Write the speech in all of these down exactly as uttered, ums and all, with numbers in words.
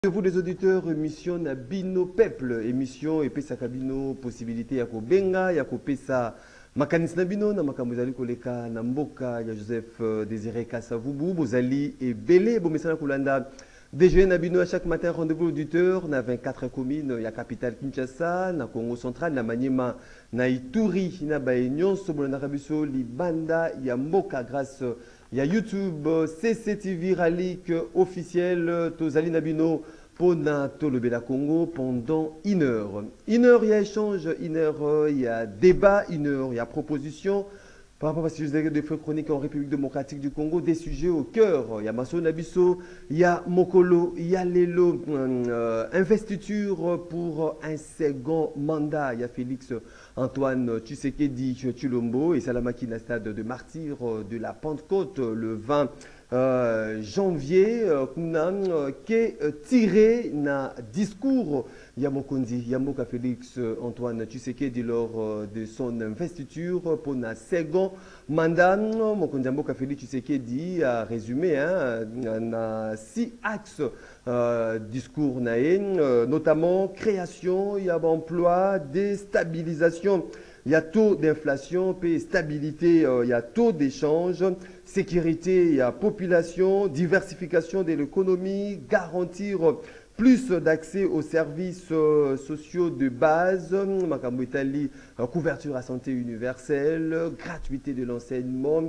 Vous les auditeurs, émission na Bino Peuple, émission et pesa kabino possibilité ya kobenga ya kopesa makanis na bino na makambo zali koleka na mboka ya Joseph Désiré Kassavubu bozali et belé bo mesana kolanda déjeuner na bino à chaque matin rendez-vous auditeurs na vingt-quatre communes ya capitale Kinshasa na Congo central na Maniema na Ituri na Baenyon sobolana kabiso libanda ya mboka grâce il y a YouTube, C C T V Ralik officiel, Tozali Nabino, Pona Tolobela Congo pendant une heure. Une heure, il y a échange, une heure, il y a débat, une heure, il y a proposition. Par rapport à ce sujet de feux chroniques en République démocratique du Congo, des sujets au cœur. Il y a Masso Nabiso, il y a Mokolo, il y a Lelo, euh, investiture pour un second mandat. Il y a Félix Antoine Tshisekedi Tshilombo et Salamaki na stade de martyr de la Pentecôte le vingt euh, janvier. Euh, qui est tiré na discours Yamokondi, Yamoka Félix Antoine Tshisekedi lors de son investiture pour un second mandat. Mokondi Yamoka Félix Tshisekedi a résumé hein, na six axes euh, discours naé, euh, notamment création, il y a emploi, déstabilisation, il y a taux d'inflation, puis stabilité, euh, il y a taux d'échange, sécurité, il y a population, diversification de l'économie, garantir plus d'accès aux services euh, sociaux de base, Makambo Italie, euh, couverture à santé universelle, gratuité de l'enseignement,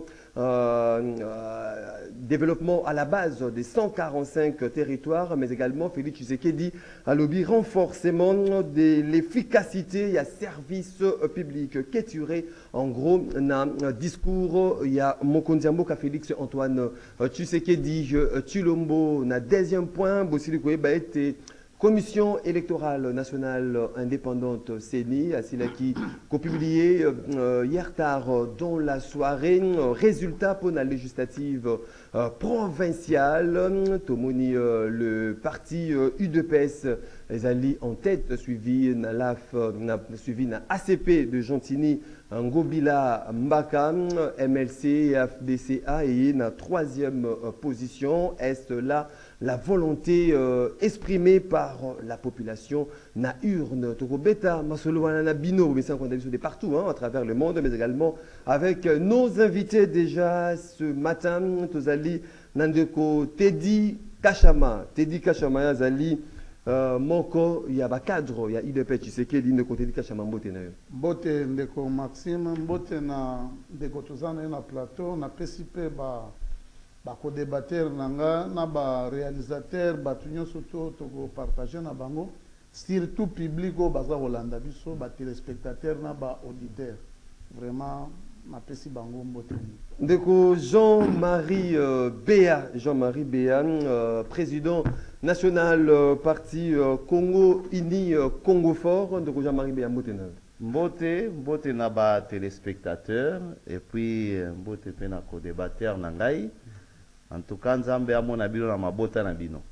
euh, euh, développement à la base des cent quarante-cinq territoires, mais également, Félix Tshisekedi a lobby renforcement de l'efficacité, il y a service euh, public kéturé, en gros, na discours, il y a Mokondiambo Félix Antoine euh, Tshisekedi euh, Tshilombo, na deuxième point, Bossili Koueba était Commission électorale nationale indépendante C E N I, à Silaki, qui a publié euh, hier tard dans la soirée, euh, résultat pour la législative euh, provinciale. Tomoni, euh, le parti euh, U D P S, les alliés en tête, suivi na L A F, na, suivi na A C P de Gentini, Ngobila Mbaka, M L C, F D C A et na troisième euh, position. Est là la volonté euh, exprimée par la population na urne Toko Beta Masolo na Bino, mais ça qu'on a vu de partout hein, à travers le monde, mais également avec nos invités déjà ce matin. Tozali Nandeko Teddy Kachama, Teddy Kachama Yazali euh, Moko yaba cadre ya I D P Tshisekedi Ndeko Teddy Kachama mbote na yo. Mbote Ndeko Maxime, mbote na Ndeko Tozana na plateau na P C P ba ba co-débatteur nanga na ba réalisateur ba tunyo surtout to partager na bango surtout public au baza Holanda biso ba téléspectateur na ba auditeur vraiment na pesi bango mbote. Ndeko Jean-Marie euh, Béa, Jean-Marie Béa, euh, président national euh, parti euh, Congo Uni euh, Congo Fort. Ndeko Jean-Marie Béa mbote na Mbote, mbote na ba téléspectateur et puis mbote pe na co-débatteur nangai. En tout cas, Nzambe amona bino na mabota na bino.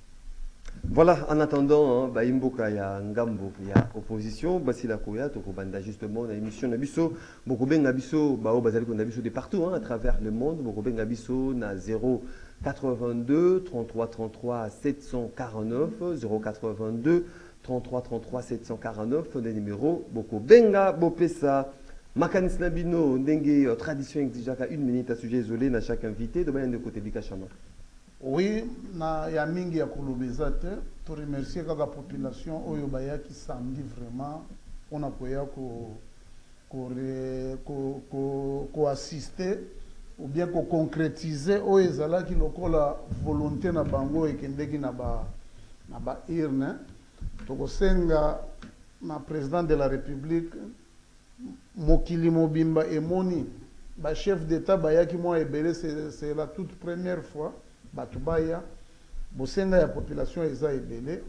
Voilà, en attendant, hein, bah, imboka ya ngambo ya opposition, basila koya to banda justement na émission na biso, boko benga biso, ba o bazali ko na biso de partout hein, à travers le monde, boko benga biso na zéro quatre-vingt-deux trente-trois trente-trois sept cent quarante-neuf zéro quatre-vingt-deux trente-trois trente-trois sept cent quarante-neuf des numéros boko benga bopesa. Makanis Nabino, Ndenge, tradition exigea une minute à sujet isolé na chaque invité, de de côté du Kachama. Oui, na ya mingi ya kolobezate, to remercier kaka population oyo bayaki samedi vraiment on a koya ko ko ko ko ko assister ou bien ko concrétiser oyo ezalaki lokola volonté na bango ekendeki na ba na ba irne to ko senga na président de la République Mokili Mobimba et Moni, ba chef d'État bayaki moi ebele, c'est la toute première fois batubaya bosenga ya population eza ebele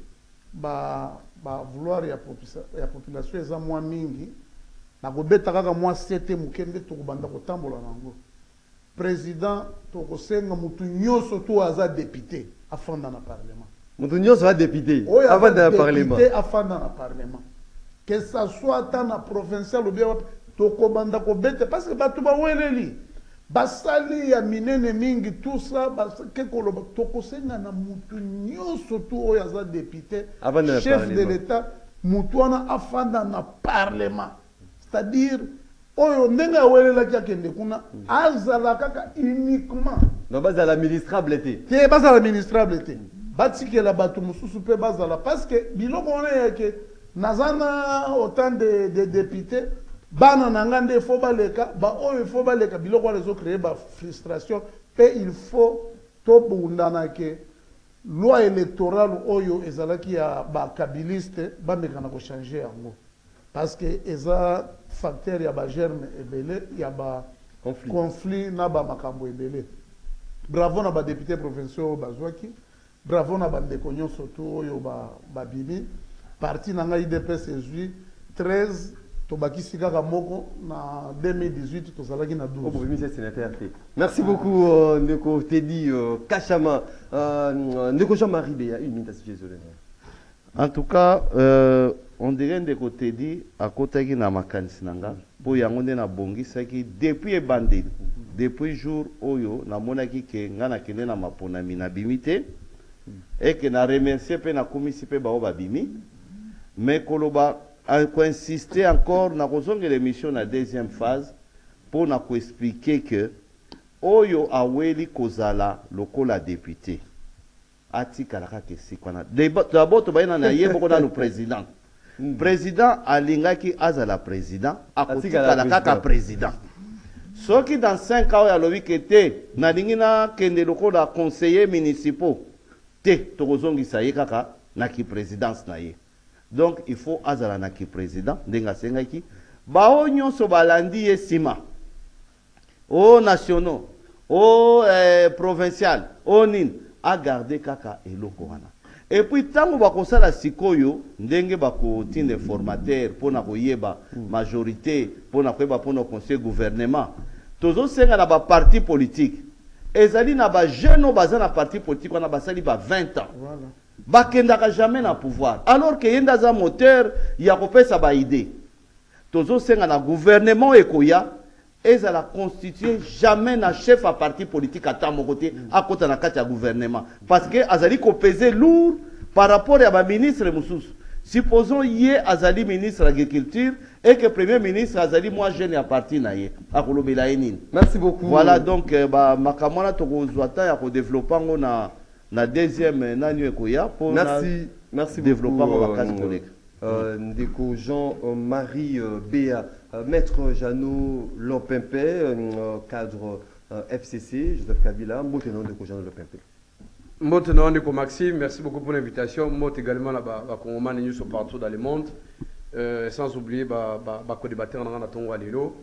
ba ba vouloir ya population ya population eza moi mingi na kobeta kaka moi sete mukende to kubanda kotambola nango président to kosenga mutu nyoso to aza député afanda na parlement mutu nyoso aza député afanda na parlement député afanda na parlement que ça soit dans la provinciale ou bien toko banda ko bete parce que batu ba weleli basali ya minene mingi tout ça ke koloba tokosenga na mutu nyonso tu oyo aza député chef de l'état mutu wana afanda na parlement, c'est-à-dire oyo ndenge awelelaki akende kuna azala kaka uniquement non bazala ministrable te te bazala ministrable te batikela bato mosusu mpe bazala parce que biloko wana yake naza na autant de, de député bana na nga nde fo baleka ba oyo fo baleka biloko wana ezocreye ba frustration mpe il faut tobundana ke loi électorale oyo ezalaki ya bakabiliste bamekana kochange yango parce que eza facteur ya bagerme ebele ya ba conflit, conflit na bamakambo ebele. Bravo na badéputé provinciaux oyo bazwaki, bravo na bandeko nyonso tu oyo babimi parti na ngai I D P S ezwi treize tobakisi kaka moko na deux mille dix-huit tozalaki na douze. Merci beaucoup euh, Ndeko Teddy euh, Kachama, euh, Ndeko Jean-Marie Béa, une minute à ce Jésus. En tout cas, euh, on dirait Ndeko Teddy à côté qui n'a ma cansinanga pour y aller na bongi ça qui depuis bandit depuis jour oyo na monaki ke ngana kende na mapona mina bimité et que na remercier pe na komisi pe ba obabimi mais koloba a insister encore na kozonga l'émission na deuxième phase pour na ko expliquer que oyo aweli kozala lokola député atika la kake sikwana d'abord to bayina na yebo na no président président alingaki azala président akotika la kaka président soki dans cinq ans ya lobi kete na lingina kende lokola conseiller municipaux te to kozongi saye kaka na ki présidence na ye. Donc il faut azala na ki président ndenga sengaki bao nyonso balandi esima au nationaux au eh, provincial au nin a garder kaka eloko wana et puis tango bakosala sikoyo ndenge bakotinde formateur pona koyeba majorité pona koyeba pona conseil gouvernement tozo senga na ba parti politique ezali na ba jeune baza na parti politique wana basali ba vingt ans voilà. Bakendaka jamais na pouvoir alors que yenda za moteur ya kopesa ba idée tozo senga na gouvernement ekoya ezala constitué jamais na chef à parti politique à mon côté à côté na kati ya gouvernement parce que azali ko peser lourd par rapport à ba ministre mususu. Supposons yé azali ministre de l'agriculture et que premier ministre azali moi jeune à parti na yé a kolobela enine. Merci beaucoup. Voilà donc ba makamona to kozwata ya ko développer ngo na na deuxième nani ekoya pour merci merci développer beaucoup ba case collègue. Euh, Ndeko Jean-Marie euh, Béa, euh, Maître Jeannot Lompempe, euh, cadre euh, F C C, Joseph Kabila, Mbotenon Ndeko Jeannot Lompempe. Mbotenon Ndeko Maxime, merci beaucoup pour l'invitation. Moi également là-bas, Congolais nous sommes partout dans le monde, euh, sans oublier bah bah co-débatteur dans la Tongo Alilo.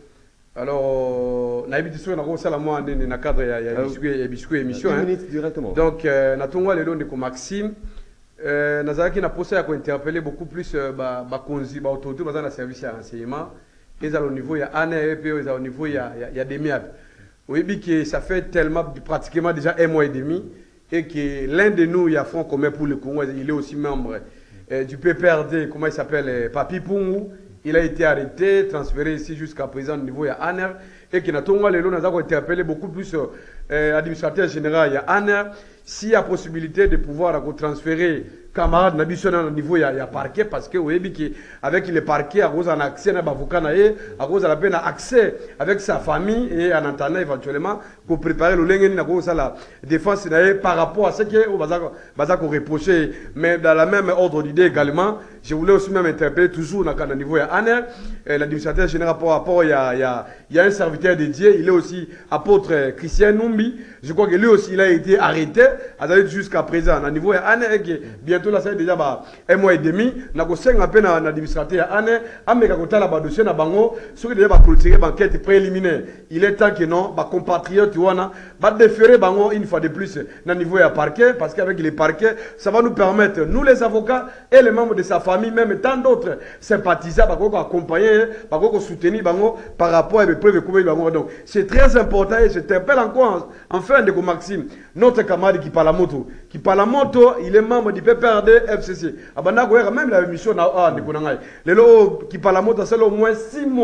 Alors, na habitude na ko sala mo ande na cadre ya ya biscuit biscuit émission hein. Directement. Donc na Tongo Alilo Ndeko Maxime. Euh, Nazaraki n'a posé à interpeller beaucoup plus euh, bah bah conzi bah autorité dans le service à renseignement et à au niveau il y a un et puis au niveau il y a il y a des miables. Oui bien que ça fait tellement pratiquement déjà un mois et demi et que l'un de nous il y a Front commun pour le Congo il est aussi membre euh, du P P R D comment il s'appelle euh, Papi Pungu il a été arrêté transféré ici jusqu'à présent au niveau il y a Aner et que n'a tonga lelo Nazaraki interpeller beaucoup plus euh, administrateur général il y a Aner. S'il y a possibilité de pouvoir transférer camarades Nabiso au niveau il y a parquet parce que vous voyez avec le parquet à cause d'un accès à l'avocat à cause de la peine accès avec sa famille et en entendant éventuellement pour préparer le lingue à cause de la défense par rapport à ce que vous avez reproché mais dans la même ordre d'idée également je voulais aussi même interpeller toujours dans le niveau il y a Aner l'administrateur général par rapport il y a il y a il y a un serviteur dédié il est aussi apôtre Christian Numbi je crois que lui aussi il a été arrêté jusqu'à présent au niveau il y a Aner bientôt là ça déjà bah un mois et demi na ko senga pe na administrateur ya ane ameka kotala ba dossier na bango soki déjà ba clôturer enquête préliminaire il est temps que non ba compatriotes wana ba déférer bango une fois de plus na niveau ya parquet parce qu'avec les parquets ça va nous permettre nous les avocats et les membres de sa famille même tant d'autres sympathisants ba ko accompagner ba ko soutenir bango par rapport à les preuves que bango donc c'est très important et je t'appelle encore enfin de Maxime notre camarade qui parle moto qui parle moto il est membre du P P R D F C C abanda ko même la mission na ah de konangai lelo qui parle moto c'est au moins six mois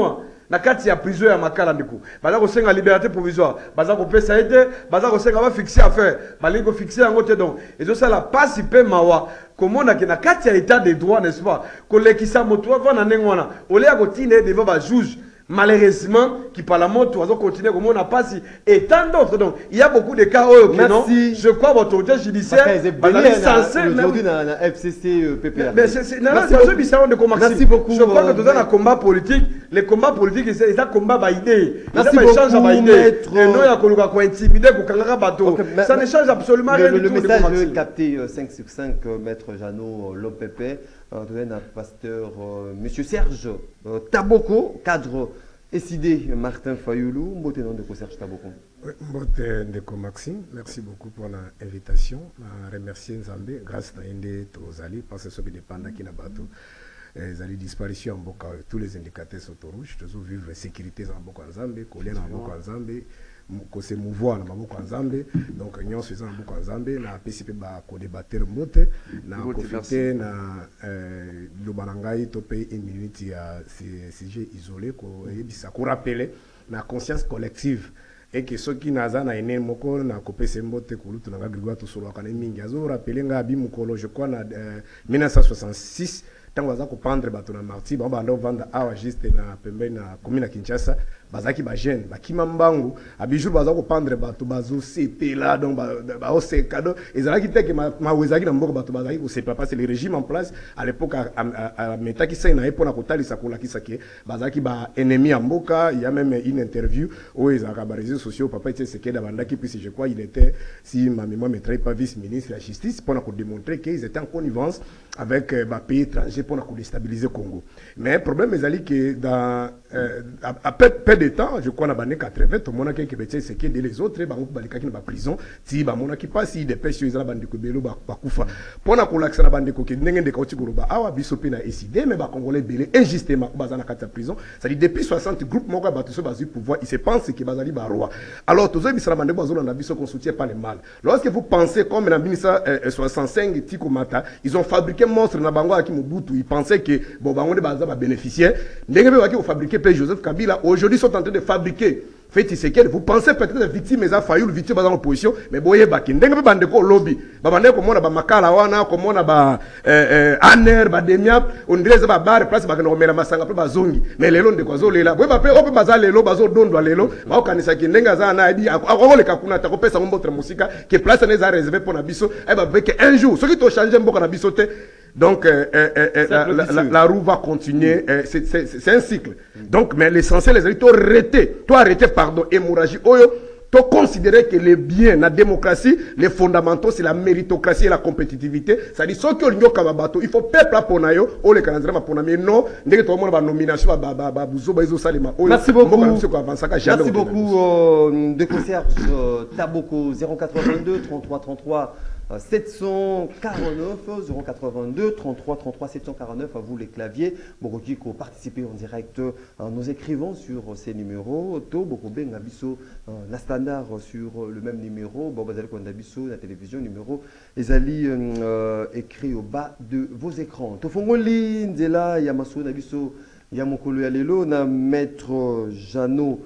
na kati ya prison ya makala ndiko baza ko senga liberté provisoire baza ko pesa ete baza ko senga ba fixer affaire balingo fixer yango te donc ezo sala passe pe mawa komona ke na kati ya état de droit n'est-ce pas ko lekisa moto vana nengwana ole ya ko tine devant ba juge malheureusement qui par la mort on continuer comme on a pas si et tant d'autres donc il y a beaucoup de cas où non je crois votre autorité judiciaire censé aujourd'hui dans la F C C P P R mais c'est non c'est bizarre de comment merci beaucoup je crois que dans un combat politique les combats politiques c'est un combat ba idée merci beaucoup ba idée et non il y a koluka ko intimider ko kangaka bateau ça ne change absolument rien du tout. Le message capté cinq sur cinq maître Jeannot Lompepe un pasteur monsieur Serge Taboko cadre S I D Martin Fayoulou, mbote non de Serge Taboko. Mbote Ndeko Maxime, merci beaucoup pour l'invitation. Je remercie Nzambe grâce à Inde Tozali parce que ce qui dépend qui n'a pas tout. Les alliés disparition en Boka, tous les indicateurs sont au rouge. Toujours vivre la sécurité en Boka Nzambe, coller en Boka Nzambe, ko se mouvoir na Boka Nzambe. Donc nous faisons en Boka Nzambe, na participer ba ko débattre mbote, na profiter na le balangai topé une minute ya sujet isolé ko ebisa ko rappeler na conscience collective. Et que ceux qui n'ont pas été moko na kopé sembote kulutu na grigwa to solo kana mingi azo rappeler nga bi mukolo je crois na mille neuf cent soixante-six tant baza ko prendre bato na marti ba bando vanda awa juste na pembeni na commune Kinshasa bazaki ba jeune ba kimambangu abijur baza ko prendre bato bazo sepela donc ba ba o se cadeau ezalaki te que ma wezaki na mboko bato bazaki ko sepela parce que le régime en place à l'époque a metaki sai na epona ko talisa ko lakisa ke bazaki ba ennemi ya mboka. Il y a même une interview où ils ont ba réseaux sociaux papa était ce qu'est bandaki puis je crois il était si ma mémoire me trahit pas vice-ministre de la justice pour démontrer qu'ils étaient en connivence avec ba pays étrangers pour déstabiliser le Congo. Mais le problème est que dans euh, à, à peu, peu de temps, je crois dans les années quatre-vingts, tout le monde qui est ce qui est les autres, ils sont en prison, si les gens qui passent, ils dépêchent, ils sont en belo bakufa. Pour na kolaksa na bande ko ke ndenge de kauti goroba awa bisope na S I D mais ba congolais belé injustement bazana kata prison. Ça dit depuis soixante groupes moko ba tout bazu pouvoir, ils se pensent que bazali ba roi. Alors tous les bisala bande bazo na biso qu'on soutient pas les mal. Lorsque vous pensez comme en mille neuf cent soixante-cinq Tiko Mata, ils ont fabriqué monstre na bango aki Mobutu, ils pensaient que bon bango de baza ba bénéficier. Ndenge be waki fabriquer P. Joseph Kabila aujourd'hui sont en train de fabriquer fait c'est que vous pensez peut-être que victime mais a failli victime dans opposition mais boye baki ndenge be bande ko lobby ba bande ko mona ba makala wana ko mona ba euh aner ba demia on dirait ba bar place ba ko mela masanga pe ba zongi mais lelo ndeko zo lela boye ba pe ope baza lelo bazo dondo lelo ba okanisa ki ndenge za na abi akoleka kuna ta ko pesa mbotre musika que place na za réservé pour na biso e ba que un jour ce qui to changer mboka na biso te. Donc, euh, euh, euh, la, la, la, la roue va continuer. Mm. Euh, c'est un cycle. Mm. Donc, mais l'essentiel, les toi arrêter, toi arrêter, pardon, hémorragie. Oyo, toi considérer que les biens, la démocratie, les fondamentaux, c'est la méritocratie et la compétitivité. Ça dit, ce que l'on a bateau, il faut peuple pour nayo, ou les canadiens pour mais non, dès que tout le monde va nomination, ba ba ba bouzo, ba iso salima. Merci beaucoup. Merci beaucoup, euh, de Serge Taboko, zéro quatre-vingt-deux, trente-trois, trente-trois. sept cent quarante-neuf, zéro quatre-vingt-deux, trente-trois, trente-trois, sept cent quarante-neuf, à vous les claviers. Boroki, qui participez en direct en nous écrivant sur ces numéros. To, Bokobé, Nabiso, la standard sur le même numéro. Bon, Bazali, Nabiso, la télévision, numéro. Les alliés euh, écrits au bas de vos écrans. Tofongoli, Nzela, Yamaso, Nabiso, Yamokolo, Yalelo, na maître Jeannot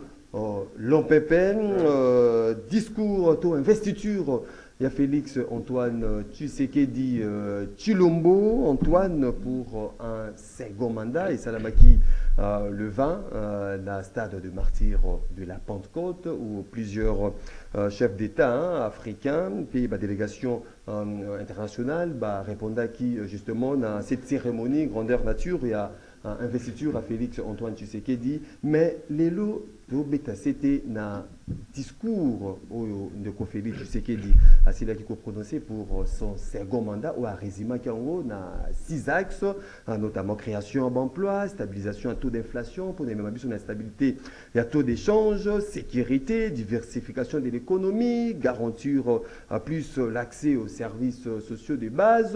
Lompepe, euh, discours, to, investiture. Il y a Félix Antoine Tshisekedi euh, Tshilombo, Antoine pour euh, un second mandat, et Salamaki euh, le vingt, euh, dans le stade de martyr de la Pentecôte, où plusieurs euh, chefs d'État hein, africains, puis bah, délégation euh, internationale, bah, répondent à qui justement dans cette cérémonie grandeur nature, il y a euh, investiture à Félix Antoine Tshisekedi, mais les lots c'était un discours de Félix Tshisekedi, c'est là qu'il a prononcé pour son second mandat ou à Résima qui en haut na six axes, notamment création d'emplois, stabilisation à taux d'inflation pour les mêmes sur la stabilité, il y a taux d'échange, sécurité, diversification de l'économie, garantir plus l'accès aux services sociaux de base.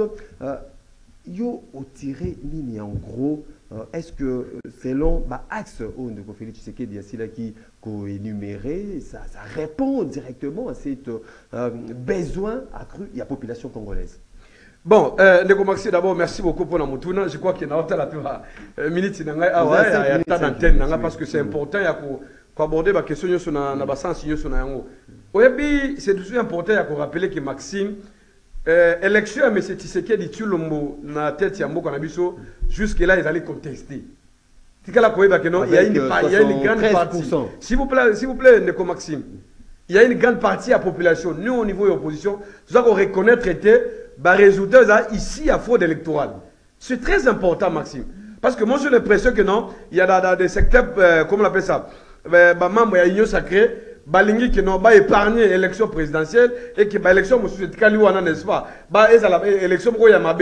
Yo au tiré ligne en gros. Est-ce que selon bah, axe où de Félix Tshisekedi qui est énuméré, ça, ça répond directement à cet euh, besoin accru de la population congolaise? Bon, euh, Ndeko Maxi, d'abord, merci beaucoup pour la moutuna. Je crois qu'il y a une minute ah ouais, il y a tant d'antenne parce que c'est important pour aborder la question sur la sens sur la oui, c'est tout important de rappeler que Maxime, euh, élection à M. Tshisekedi Tshilombo na tête ya mboka na biso jusque là ils allaient contester. Il y a une, il y a une grande partie. S'il vous plaît, s'il vous plaît, Ndeko Maxime, il y a une grande partie de la population, nous au niveau de l'opposition, nous devons reconnaître que les résultats ici à fraude électorale. C'est très important, Maxime. Parce que moi j'ai l'impression que non, il y a dans des secteurs, euh, comment on appelle ça, bah, membres de l'Union sacrée, balingi qui n'ont pas épargné l'élection présidentielle et que l'élection, n'est-ce pas, bah, l'élection,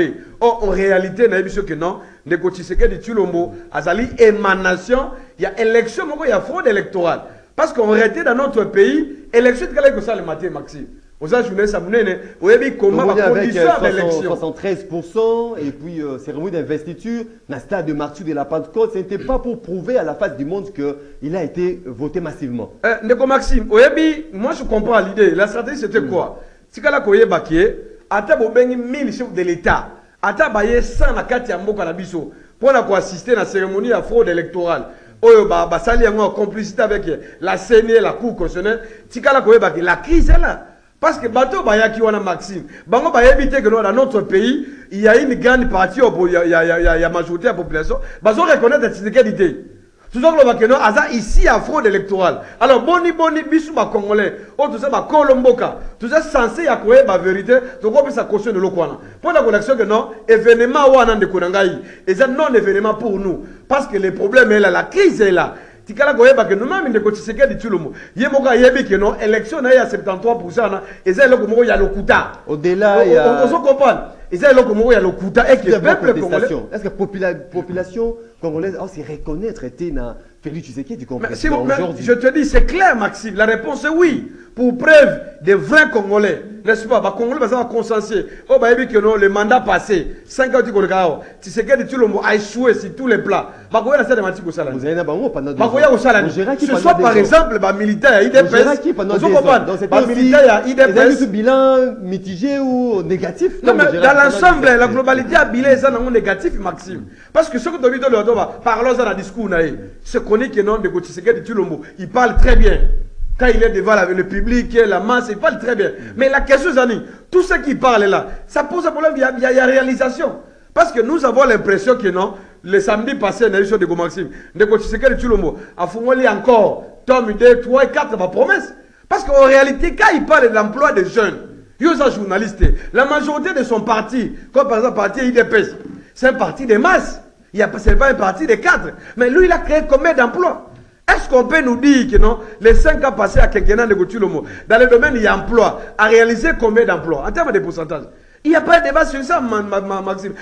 or en réalité, il y a que non, les Kotiseke de Tshilombo, azali émanation, il y a élection, il y a fraude électorale. Parce qu'on était dans notre pays, élection de que ça le matin, Maxime. Aux États-Unis, ça me comment la condition de l'élection. soixante-treize pour cent et puis euh, cérémonie d'investiture, dans le stade de Martyr de la Pentecôte, ce n'était pas pour prouver à la face du monde qu'il a été voté massivement. Euh, Ndeko Maxime, moi je comprends l'idée. La stratégie c'était quoi? Si kala koye bakie, ata bobengi mille chefs de l'État, ata baye cent na kati ya mboka na biso pour assister à la cérémonie à fraude électorale. Oyo ba basali en complicité avec la C N I, la Cour constitutionnelle. Si kala koye bakie, la crise est là. Parce que bateau bayaki wana Maxime, bango ba éviter que dans notre pays, il y a une grande partie, il y a, il y a, il y a, il y a majorité de la population, bazo reconnaître la sécurité. Tout ça que non, aza ici à fraude électorale. Alors boni boni bisu ba congolais, oh tout ça ba kolomboka, tout ça censé ya koye ba vérité, donc on peut sa caution de l'okwana. Pour la connexion que non, événement wana de konangai, et ça non événement pour nous, parce que le problème est là, la crise est là. Tikala goyeba que nous-mêmes de Kotiseke de Tshilombo yemoka yebi que non élection na ya soixante-treize pour cent na eza eloko moko ya lokuta au-delà il y a on se comprend eza eloko moko ya lokuta et que le peuple congolais est-ce que la population congolaise oh c'est reconnaître était na Félix Tshisekedi du compris si je te dis c'est clair Maxime la réponse est oui pour preuve des vrais Congolais n'est-ce pas ba Congolais va consenser oh bah yebi que non le mandat passé cinq ans du Kolekao Tshisekedi Tshilombo a échoué sur tous les plans ba koya ça de mati ko sala vous avez na bango pendant ba koya ko sala ce soit par exemple ba militaire I D P S vous comprenez ba militaire I D P S bilan mitigé ou négatif non mais dans l'ensemble la globalité a bilan ça non négatif Maxime parce que ce que David le doba parlons dans le discours naé ce qu'on est que non de Tshisekedi Tshilombo il parle très bien. Quand il est devant le public, la masse, il parle très bien. Mais la question, Zani, tout ce qui parle là, ça pose un problème, il y a, il y a, il y a réalisation. Parce que nous avons l'impression que non, le samedi passé, dans l'émission de Maxime, de Tshisekedi Tshilombo, a fourni encore tome deux, trois et quatre ma promesse. Parce qu'en réalité, quand il parle de l'emploi des jeunes, il y a un journaliste, la majorité de son parti, comme par exemple le parti I D P S, c'est un parti de masse. Ce n'est pas un parti de cadres. Mais lui, il a créé combien d'emplois? Est-ce qu'on peut nous dire que non, les cinq ans passés à Kenkena de Tshilombo, dans le domaine il y a emploi, a réalisé combien d'emplois en termes de pourcentage? Il n'y a pas de débat sur ça, Maxime.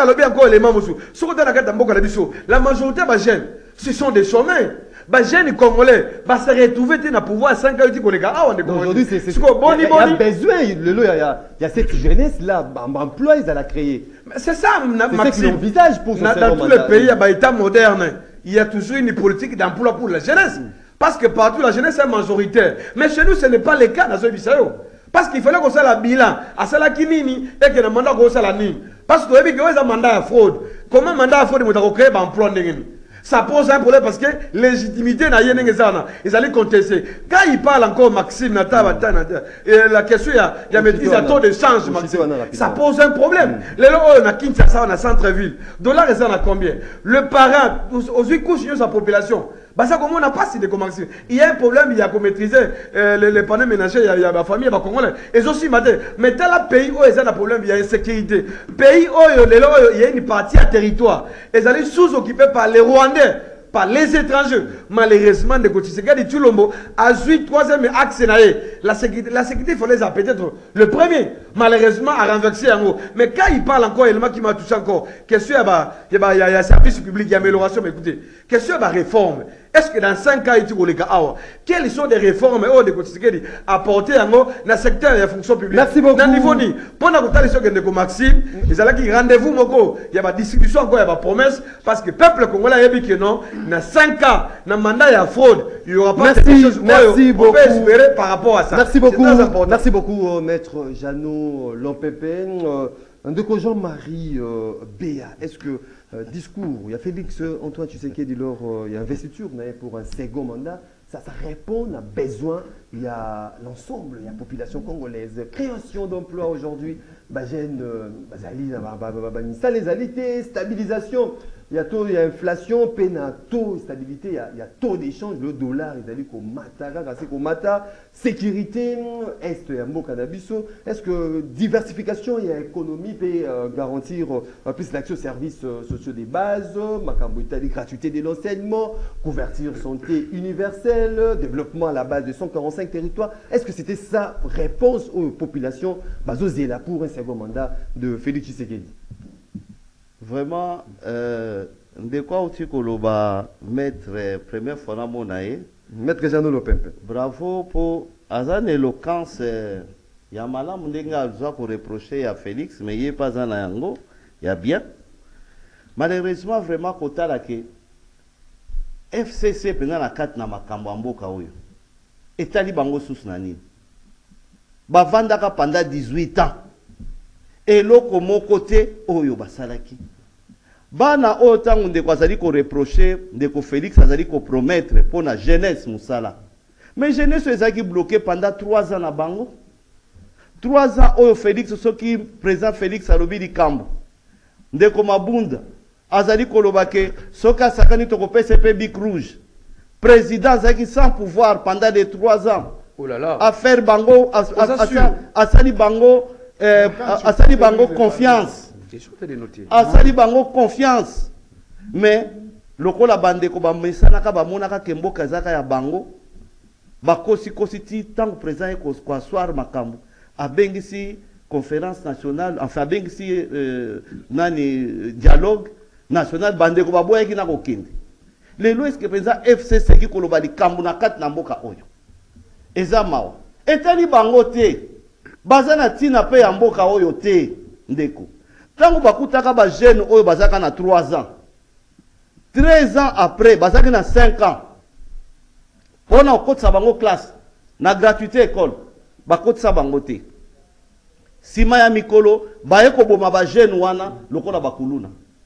La majorité des jeunes, ce sont des chômeurs. Les jeunes congolais vont se retrouver dans le pouvoir à cinq ans. Aujourd'hui, il y a besoin, il y a cette jeunesse-là, emploi, ils allaient créer. C'est ça, Maxime. C'est ce qu'ils envisagent pour ce dans tous les pays, il y a un état moderne. Il y a toujours une politique d'emploi pour la jeunesse. Parce que partout, la jeunesse est majoritaire. Mais chez nous, ce n'est pas le cas dans ce pays. Parce qu'il fallait qu'on fasse le bilan. À cela qui nini, et que le mandat qu'on fasse la nini. Parce que vous avez un mandat à fraude. Comment un mandat à fraude, vous avez créé un emploi? Ça pose un problème parce que légitimité n'a rien à ils allaient contester. Quand il parle encore Maxime, la question, il y a maîtrise à taux de change, Maxime. Ça pose un problème. Les gens on a Kinshasa, on a centre-ville. Dollar, ils en a combien? Le parent, aujourd'hui, couche sa population. Bah ça comment on n'a pas si de Maxime. Il y a un problème, il y a qu'on maîtriser euh, les, les panneaux ménagers, il y a, il y a ma famille, il y a Congolais. Et aussi, mais tel pays où il y a un problème, il y a une sécurité. Pays où il y a une partie à territoire. Ils allaient sous-occupés par les Rwandais, par les étrangers. Malheureusement, de Tshisekedi Tshilombo a joué troisième axe. La sécurité, la sécurité, il fallait peut-être le premier. Malheureusement, à renverser en haut. Mais quand il parle encore, il m'a qui m'a touché encore. Question, il y a, il y a, il y a service public, il y a amélioration. Mais écoutez, question de la réforme. Est-ce que dans cinq ans, il y a quelles sont des réformes apportées dans le secteur de la fonction publique? Merci beaucoup. Dans le niveau ni, pendant que tu as dit Maxime, ils ont dit rendez-vous, il y a des distributions, il y a des promesses, parce que le peuple congolais a dit que non, dans cinq ans, dans le mandat, il y a fraude, il n'y aura pas merci, de choses merci beaucoup. On peut espérer par rapport à ça. Merci beaucoup, merci beaucoup, maître Jeannot Lompépé. ndeko Jean-Marie euh, Béa, est-ce que euh, discours, il y a Félix euh, Antoine Tshisekedi lors euh, il y a investiture pour un second mandat, ça, ça répond à besoin, il y a l'ensemble, il y a la population congolaise, création d'emplois aujourd'hui, bagène, bazali, les alités, stabilisation. Il y a taux, il y a inflation, peine taux, stabilité, il y a, il y a taux d'échange, le dollar, il y a comme mata, comme mata, sécurité, est, il y a un cannabis. Est-ce que diversification, il y a économie, peut euh, garantir euh, plus l'accès aux services euh, sociaux des bases, gratuité de l'enseignement, couverture santé universelle, développement à la base de cent quarante-cinq territoires. Est-ce que c'était sa réponse aux populations basées là pour un second mandat de Félix Tshisekedi? Vraiment, euh, de quoi tu koloba maître première fois na monae. Maître Jeannot Lopempe. Bravo pour azan éloquence. Euh, ya malamu ndenga alza ko reprocher à Félix, mais il est pas en yango. Il y a bien. Malheureusement, vraiment kota la ke F C C pena na kat na makambo mboka oyo. Etali bango sous nani. Ba vandaka pendant dix-huit ans. Et loko mon côté oyo basalaki bana oyo tango ndeko azali ko reprocher ndeko Félix azali ko promettre pour la jeunesse musala, mais jeunesse ezaki bloqué pendant trois ans na bango. Trois ans oyo Félix soki président Félix alobi likambo ndeko Mabunda azali koloba ke soki asakani toko P C P Bic Rouge président azaki sans pouvoir pendant les trois ans. Oh là là, à faire bango à sali bango Euh, Asali Bango confiance. Asali Bango confiance. Mais le ko la bande ko ba mesana ka ba monaka kembo kazaka ya bango ba kosi kosi ti tant présent ko kwa soir makambo a bengisi conférence nationale enfin bengisi euh, nani dialogue national bande ko ba boya ki na ko kindi lelo est-ce que président F C C ki ko lo ba li kambu na kat na mboka oyo eza mawa etali bango te bazana tina pe ya mboka oyo te ndeko tango bakutaka ba jeune oyo bazaka na trois ans treize ans après bazaka na cinq ans pona okotsa bango classe na gratuité école bakotsa bango te sima ya mikolo baye ko boma ba jeune wana lokola bakuluna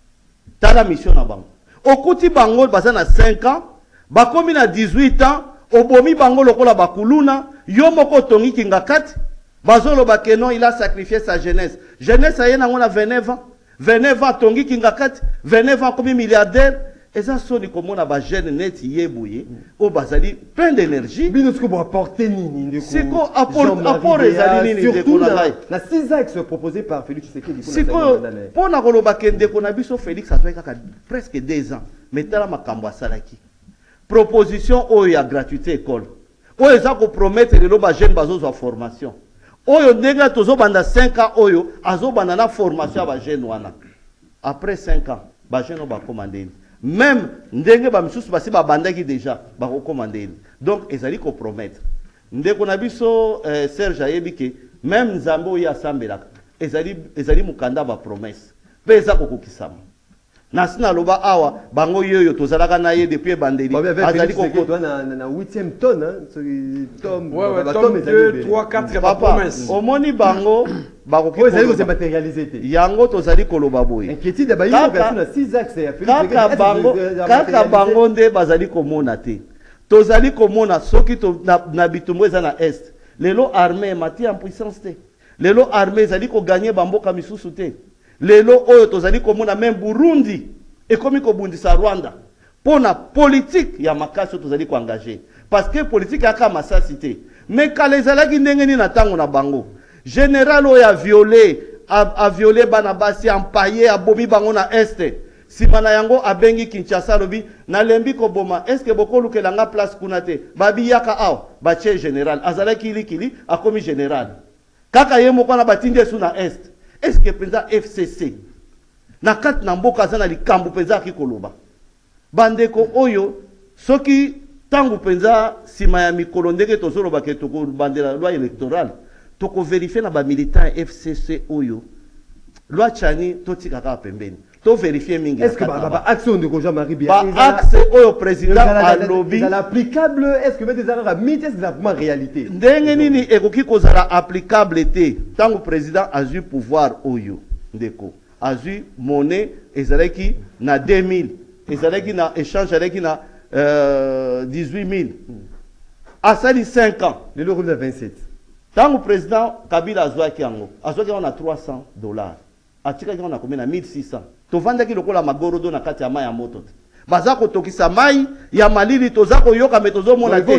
tala mission na bango okuti bango bazana cinq ans bakomi na dix-huit ans obomi bango lokola bakuluna yo moko tongi kinga kati bazolo bakeno il a sacrifié sa jeunesse. Jeunesse a yena ngona vingt-neuf ans. vingt-neuf ans tongi kingakat, vingt-neuf ans comme milliardaire. Et ça soni comme na ba jeune net yebouye o bazali plein d'énergie. Bino ce que pour apporter nini ndeko. C'est quoi apport apport ezali nini ndeko na ngai. Na six axes proposés par Félix Tshisekedi. C'est quoi pour na koloba kende ko na biso Félix a fait presque deux ans. Mais tala makambo asalaki. Proposition o ya gratuité école. O eza ko promettre de lo ba jeune bazo za formation. Oyo ndenge tozo banda cinq ans oyo azo banda na formation ba jeune wana. Après cinq ans, ba jeune ba commander. Même ndenge ba misusu basi ba bandaki déjà ba commander. Donc ezali ko promettre. Ndeko na biso euh, Serge ayebike même Nzambe oyo asambelaka. Ezali ezali mukanda ba promesse. Peza ko kokisama. Nasina loba awa bango yoyo tozalaka na ye depuis bandeli azali ko na na huitième tonne hein ce tome ouais ouais tome deux trois quatre ba promesse omoni bango bako ko ezali ko se matérialiser te yango tozali ko loba boye inquiétude ba yiko kasi na six axes ya Félix kaka bango kaka bango nde bazali ko mona te tozali ko mona soki to na, na bitumbo eza na est lelo armée mati en puissance te lelo armée ezali ko gagner bamboka misusu te lelo oyo tozali komona même Burundi ekomi kobundisa Rwanda pona politique ya makasi tozali ko engager parce que politique aka masasi te mais kala ezalaki ndenge ni na tango na bango général oyo a violé a, a violé bana basi empaillé abomi bango na este sima na yango abengi Kinshasa lobi na lembi ko boma est-ce que boko lukela nga place kuna te babi yaka aw ba che général azalaki likili akomi général kaka ye moko na batinde su na est. Est-ce que président F C C na kat na mboka zana likambu penza ki koloba bandeko oyo soki tangu penza sima ya mikolo ndenge tozolo ba ke toko bandela loi électorale toko vérifier na ba militant F C C oyo loi chani totika ka pembeni to vérifier mingi. Est-ce que ba ba action de Jean-Marie Béa ba axe oyo président a lobby est applicable? Est-ce que des arrêts mythe est vraiment réalité ndenge nini ekoki kozala applicable te tango président a eu pouvoir oyo ndeko azui monnaie ezalaki na deux mille ezalaki na échange ezalaki na euh, dix-huit mille asali cinq ans le euro na vingt-sept tango président Kabila azwaki yango azwaki yango na trois cents dollars atikaki yango na combien na mille six cents tovandaki lokola magorodo na kati ya mai ya moto te baza kotokisa mai ya malili toza koyoka me tozomona te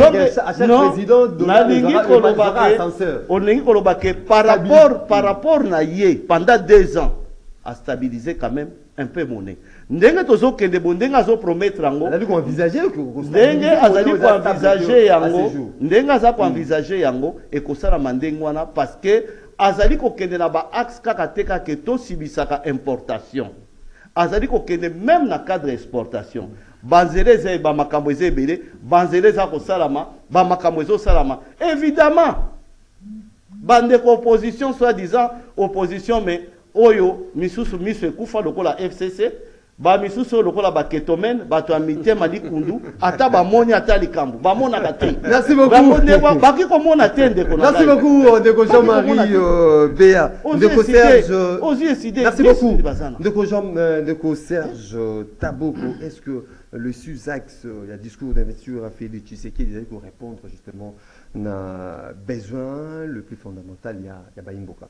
nalingi koloba ke olingi koloba ke par rapport par rapport na ye pendant deux ans a stabiliser quand même un peu monnaie ndenge tozokende bo ndenge azopromettre yango ndenge azali koenvisager yango ndenge aza koenvisager yango ekosala mandenge wana parce que azali kokende na ba axe kaka te kaka tosibisaka importation azali kokende même na cadre exportation banzele eza ba makambo eza ebele banzele eza kosalama ba makambo ezosalama évidemment bandeko opposition soi-disant opposition mais oyo misusu miso ekufa lokola F C C ba misusu lokola ba ketomene bato ya mitema likundu ata bamoni ata likambo bamonaka te. Merci beaucoup. Baki komona te ndeko na. Merci beaucoup ndeko Jean-Marie euh, Béa ndeko Serge Ozi Esidé. Merci beaucoup ndeko Jean ndeko Serge Taboko. Est-ce que le Susax il y a discours d'investiture à Félix Tshisekedi pour répondre justement na besoin le plus fondamental il y a il y a Baimboka.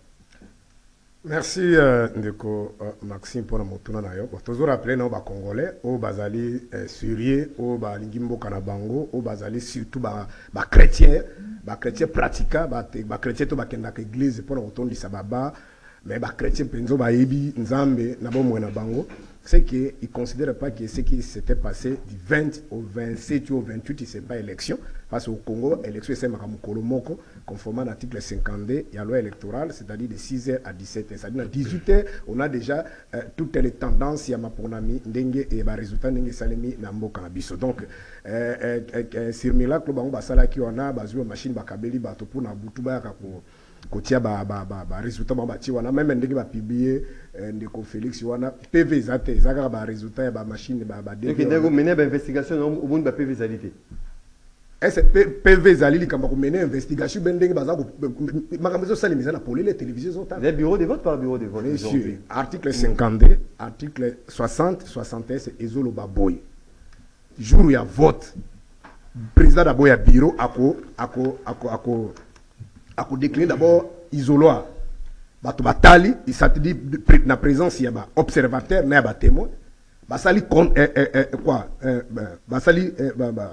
Merci euh, Ndeko euh, Maxime pour notre tournoi nayo. Toujours rappeler nos Congolais, au Bazali euh, Syriens, au Balingimbo Kanabango, au Bazali surtout ba ba chrétiens, ba chrétiens pratiquants, ba ba chrétiens to ba kenda ka église pour retourner di sababa, mais ba chrétiens penzo ba yebi nzambe na bo mwana bango. C'est qu'ils ne considèrent pas que ce qui s'était passé du vingt au vingt-sept ou au vingt-huit, ce n'est pas élection. Parce qu'au Congo, l'élection c'est Moko, conformément à l'article cinquante-deux, il y a la loi électorale, c'est-à-dire de six heures à dix-sept heures. C'est-à-dire à dix-huit heures, on a déjà euh, toutes les tendances, il y a ma ponami, dengue et les résultats dengue salemi nambo cannabis. Donc, euh, euh, sur Mila, le bango basala qui on a, basé machine bakabeli bato pour na butuba kako. Kotia ba ba ba ba résultat ba bati wana même ndenge ba publier ndeko Félix wana P V zate zaka ba résultat ba machine ba ba de ndeko mener ba investigation au monde ba P V zalité est P V zalili kamba ko mener investigation ben ndenge baza ko makambo sali misa na pole les télévisions ont les bureaux de vote par bureau de vote aujourd'hui article cinquante-deux article soixante soixante et un c'est ezolo baboy jour ya vote président d'abord ya bureau ako ako ako ako a décliné d'abord isoloir bato batali il s'est dit na présence il y a ba observateur na ba témoin ba sali con eh, eh, eh, quoi eh, ba sali eh, ba, ba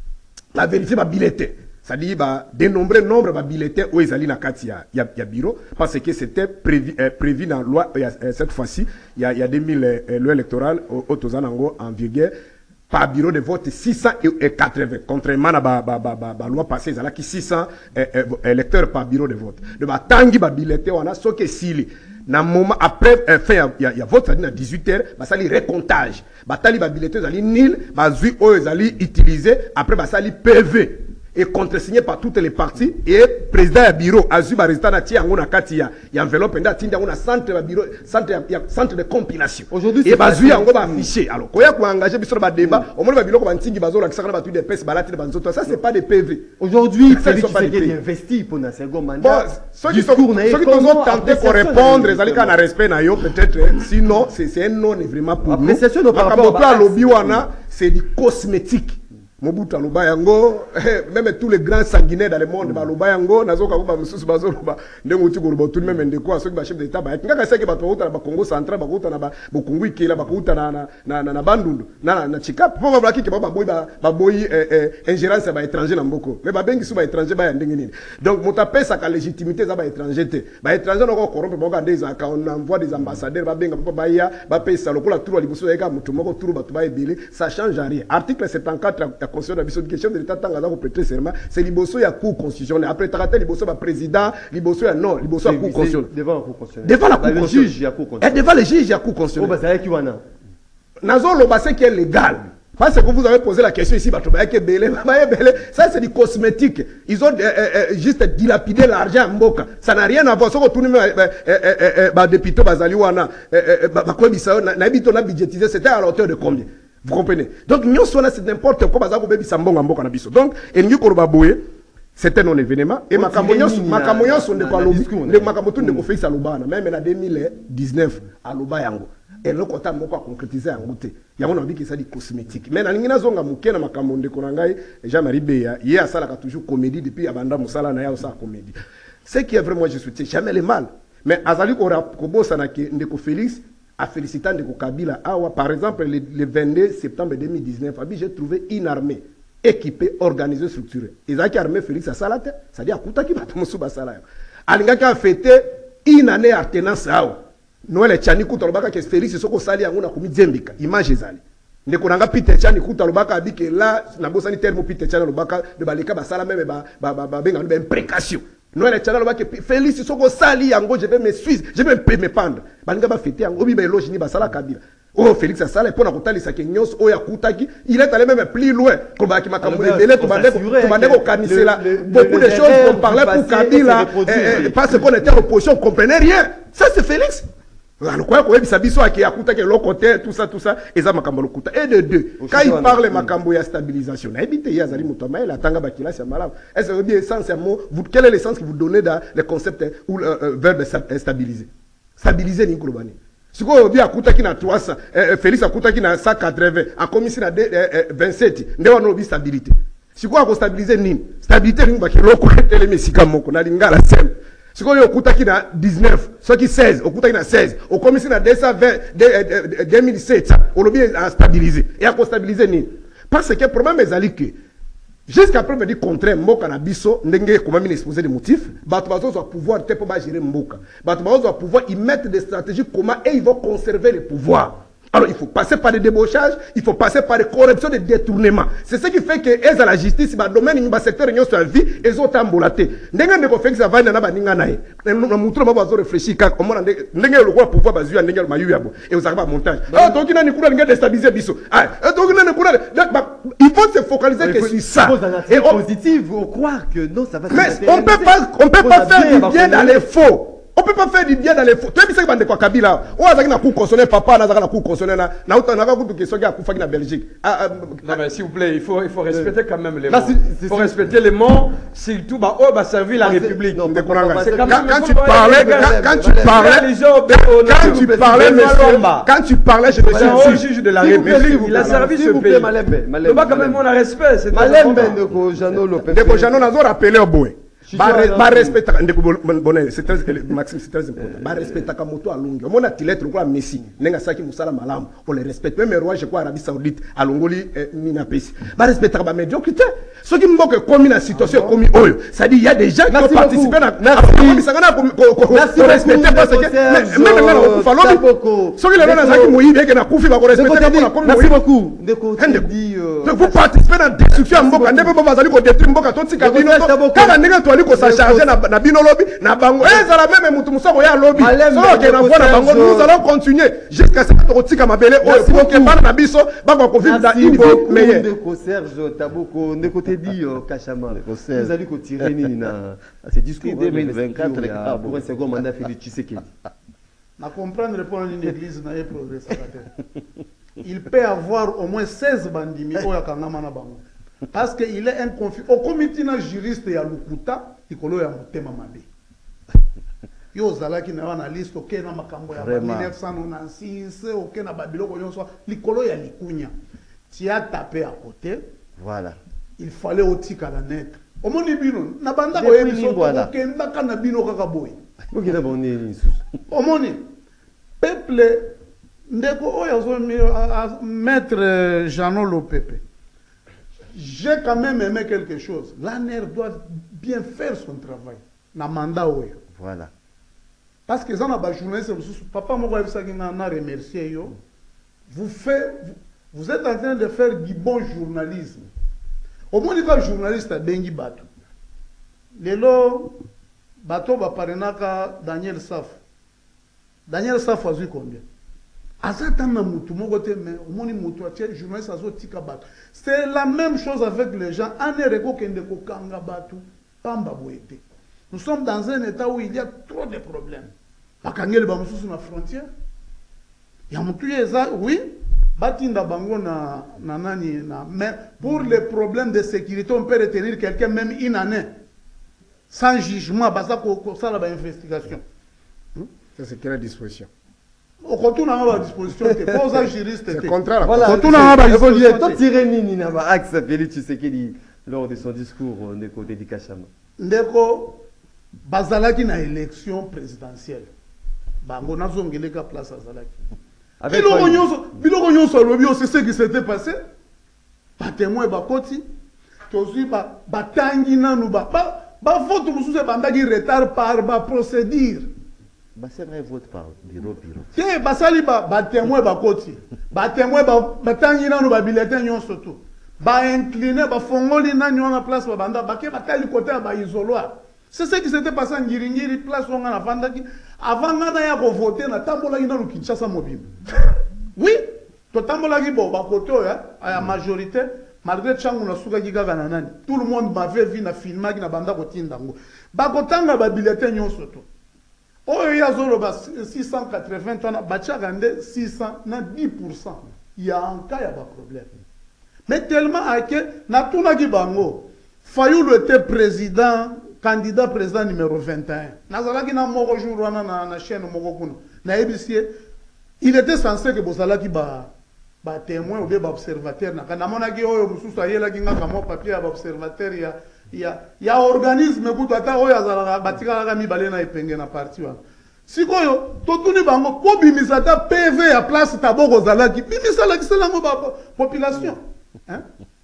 la vérifier ba bulletin ça dit ba dénombrer nombre ba bulletin où ils allaient na kati ya ya, ya bureau parce que c'était prévu eh, prévu dans loi eh, cette fois-ci il y a il y a deux mille eh, loi électorale au Tozanango en vigueur par bureau de vote six cent quatre-vingts, contrairement à la loi passée, il y a six cents électeurs par bureau de vote. De ma tangi ba bilete on a ce que s'il na moment après fin il y a vote à dix-huit heures, bah ça li recomptage. Bah tali ba bilete zali nil, bah zui o zali utilisé après bah ça li P V et contresigné par toutes les parties et président du bureau a eu résultat na tia ngona kati ya ya enveloppe nda tinda ngona centre de bureau centre ya centre de compilation aujourd'hui et bazu yango ba affiché alors koya ko engager biso ba débat au moins ba biloko ba ntingi bazola kisaka na ba tu des pes balati de banzoto ça c'est pas des P V aujourd'hui Félix Tshisekedi investit pour na second mandat bon ceux qui sont ceux qui ont tenté pour répondre ils allaient kana respect na yo peut-être sinon c'est c'est un non vraiment pour nous par rapport à lobby wana c'est du cosmétique Mobutu aloba yango même tous les grands sanguinaires dans le monde baloba yango nazoka ko ba mususu bazoloba ndengo ti koloba tout même ndeko asoki ba chef d'état ba ngaka seki bato uta ba Congo central ba uta na ba Kongo ikela ba uta na na na na bandundu na na chikap po ba kiki ba boy ba ba boy ingérence ba étranger na mboko mais ba bengi su ba étranger ba ndenge nini donc mota pesa ka légitimité za ba étranger te ba étranger noko corrompre ba ngande za ka on envoie des ambassadeurs ba benga ba ya ba pesa lokola turu liboso ya ka mutu moko turu ba to ba ebele ça change rien article septante-quatre la constitution de question de l'état tanga za ko prêter serment c'est liboso ya cour constitutionnelle après traiter liboso ba président liboso ya non liboso ya cour constitutionnelle devant la cour constitutionnelle devant la cour constitutionnelle juge ya cour constitutionnelle et devant les juges ya cour constitutionnelle oh bah ça qui wana nazo lo ba c'est qui est légal parce que vous avez posé la question ici bato ba ke belé ba belé ça c'est du cosmétique ils ont euh, euh, juste dilapidé l'argent mboka ça n'a rien à voir ce que tout même ba député bazali wana ba ko bisa na bito na budgétisé c'était à la hauteur de combien. Vous comprenez? Donc, nous sommes c'est n'importe quoi, parce que nous sommes donc, et nous sommes c'était non événement et makambo sont de quoi lobby de makambo tout de ko fait ça lobana même en deux mille dix-neuf à loba yango et le kota moko concrétiser yango te yango na biki ça di cosmétique mais na ngina zonga mukena makambo de konangai Jean-Marie Beya hier à ça toujours comédie depuis abanda musala na ya ça comédie ce qui est vraiment je soutiens jamais le mal mais azali ko ko bossa na ke ndeko Félix a félicité ndeko Kabila awa par exemple le, le vingt-deux septembre deux mille dix-neuf abi j'ai trouvé une armée équipé, organisé, structuré. Ils ont armé Félix à Salate, c'est-à-dire à Kouta qui va te moussou basala. Alinga qui a fêté une année alternance à Noël et Tchani Kouta Lobaka que Félix soko sali anguna kumi zembika. Image zali. Ne konanga Peter Tchani Kouta Lobaka a dit que là na bosani terme Peter Tchani Lobaka de balika basala même ba ba ba ba benga une précaution. Noël et Tchani Lobaka Félix soko sali ango je vais me suivre, je vais me pendre. Balinga ba fêter ango bi ba eloge ni basala Kabila. Oh Félix Assala pour nakotali sa kenyos oh ya kutaki il est allé même plus loin comme ba ki makambo lebele to bande to bande ko kanisela beaucoup de choses qu'on parlait pour Kabila parce qu'on était en opposition on comprenait rien ça c'est Félix alors quoi quoi bisa biso aki akutaki le côté tout ça tout ça et ça makambo lokuta et de deux quand il parle makambo ya stabilisation na ebite ya zali mutoma il atanga ba kilasi ya malamu est-ce que bien essentiellement vous quel est l'essence que vous donnez dans le concept ou le verbe stabiliser stabiliser ni globani si vous bien akutaki na trois cents Félix akutaki na cent quatre-vingts a commis na vingt-sept ndewa no bi stabilité si vous stabiliser nini stabilité ni ba kiloko tele mesika moko na lingala sem si vous okutaki na dix-neuf soki seize okutaki na seize o commis na deux cent vingt deux mille sept on lo bien stabiliser et a stabiliser nini parce que le problème est que jusqu'à preuve du contraire, Mboka na biso, ndenge comment mine exposer des motifs, bato bazo va pouvoir te pour gérer Mboka. Bato bazo va pouvoir y mettre des stratégies comment et ils vont conserver le pouvoir. Alors il faut passer par des débauchages, il faut passer par des corruptions, des détournements. C'est ce qui fait que elles à la justice, dans le domaine du secteur union sur la vie, elles ont embolaté. Ndenge ndeko fait que ça va na ba ninga nae. Na mutu na bazo réfléchir quand comment ndenge le roi pouvoir bazu ndenge le mayu yabo et vous arrivez montage. Ah donc il a ni kula ndenge déstabiliser biso. Ah donc il a ni kula il faut se focaliser que sur ça. Et positive, on croire que non ça va. Mais on peut pas on peut pas faire du bien dans les faux. On peut pas faire du bien dans les faux. Tu as vu ce que bande quoi Kabila? On a dit na coup consonné papa na na coup consonné na na autant na coup question qui a coup fait na Belgique. Non mais s'il vous plaît, il faut il faut respecter quand même les mots. Il faut respecter les mots surtout bah oh bah servir la République. Quand tu parlais quand tu parlais quand tu parlais quand tu parlais je me suis au juge de la République, il a servi ce pays. Malembe. Bah quand même on a respect, c'est Malembe de Jeannot Lopez. De Jeannot nazo rappeler au boy. Ba respecta bonne c'est très Maxime c'est très important. Ba respecta ka moto alungi. On a tilettre quoi Messi. Nenga saki musala malamu. On les respecte même roi je crois Arabie Saoudite alongoli mina pesi. Ba respecta ba médiocrité. Ce qui mboke comme une situation comme oyo. Ça dit il y a des gens qui ont participé à merci sangana ko respecter parce que même même on fa lobby. Ce qui les gens saki moyibi que na kufi ba ko respecter comme merci beaucoup. Ndeko dit vous participez dans destruction mboka ndebe ba bazali ko détruire mboka toti kabino. Kana ndenge to ko sa charger na na bino lobby na bango ezala même mutu musako ya lobby so ke na bona bango nous allons continuer jusqu'à ce que totika mabele o pour que bana na biso ba ko vivre dans une vie meilleure. Ndeko Serge Taboko ndeko te dit Kachama vous allez ko tirer ni na ce discours deux mille vingt-quatre pour un second mandat Félix Tshisekedi na comprendre pour une église na progrès il peut avoir au moins seize bandimi o ya kangama na bango. Parce qu'il est un conflit. Au comité juriste ya Lukuta, il y a Mutema Mabe. Yo zalaki na wana liste ok na makambo ya mille neuf cent quatre-vingt-six, ok na babilo ko nyonso, likolo ya likunya. Tu as tapé à côté. Voilà. Il fallait otika la net. Au moni bino, na banda ko yebiso ok ndaka na bino kaka boy. Ok na boni lisusu. Au moni peuple ndeko oyo zo maître Jeannot Lopepe. J'ai quand même aimé quelque chose. L'A N R doit bien faire son travail. Na mandat oyo. Voilà. Parce que ça n'a pas journaliste. Papa m'a remercié yo. Vous faites, vous êtes en train de faire du bon journalisme. Au moins les journalistes à Bengi Bato. Lelo Bato va parler naka Daniel Saf. Daniel Saf a vu combien? C'est la même chose avec les gens. Nous sommes dans un état où il y a trop de problèmes. Oui, mais pour les problèmes de sécurité, on peut retenir quelqu'un même une année. sans jugement, baza ko ça la investigation. Ça c'est quelle disposition? Au retour à la disposition, tu poses un juriste. C'est contraire. Voilà, Retour à la disposition. Toi, tiré Nini n'a pas axe Félix Tshisekedi lors de son discours au Ndeko Dédicace Chama. Ndeko, bazalaki na élection présidentielle. Bango nazongele ka place azalaki. Biloko nyonso, biloko nyonso lobi c'est ce qui s'était passé. Ba témoin ba koti. Tozui ba batangi nanu ba ba vote mususu bandaki retard par ba procédure. C'est un vote par bureau bureau. Tiens, basali ba ba témoin ba koti. Ba témoin ba batangi nanu ba bulletin nyonso tout. Ba incliné ba fongoli nanu na place ba banda ba ke batali côté ba isoloir. C'est ce qui s'était passé en Ngiringiri, place où on a vendaki. Avant ngana ya ko voter na tambola ina lu Kinshasa mobile. Oui, to tambola ki bo ba côté ya à la majorité malgré changu na suka ki gaga na nani. Tout le monde m'avait vu na filma ki na banda ko tindango. Ba kotanga ba bulletin nyonso to. Oyo ya zolo ba six cent quatre-vingts tona ba chagande six cents na dix pour cent. Il y a un cas, il y a pas de problème. Mais tellement que na tuna ki bango Fayoulou était président, candidat président numéro vingt et un. Nazalaki na moko jour wana na na chaîne moko kuna. Na ebisie, il était censé que bozalaki ba ba témoin ou bien ba observateur na kana monaki oyo mususu ayela kinga kama papier ba observateur ya ya ya organisme kutu ata oyo azalaka batika la mibale na epenge na parti wana. Sikoyo totuni bango po bimisa ta P V ya place taboko zalaki bimisa la kiselango ba population. Hein?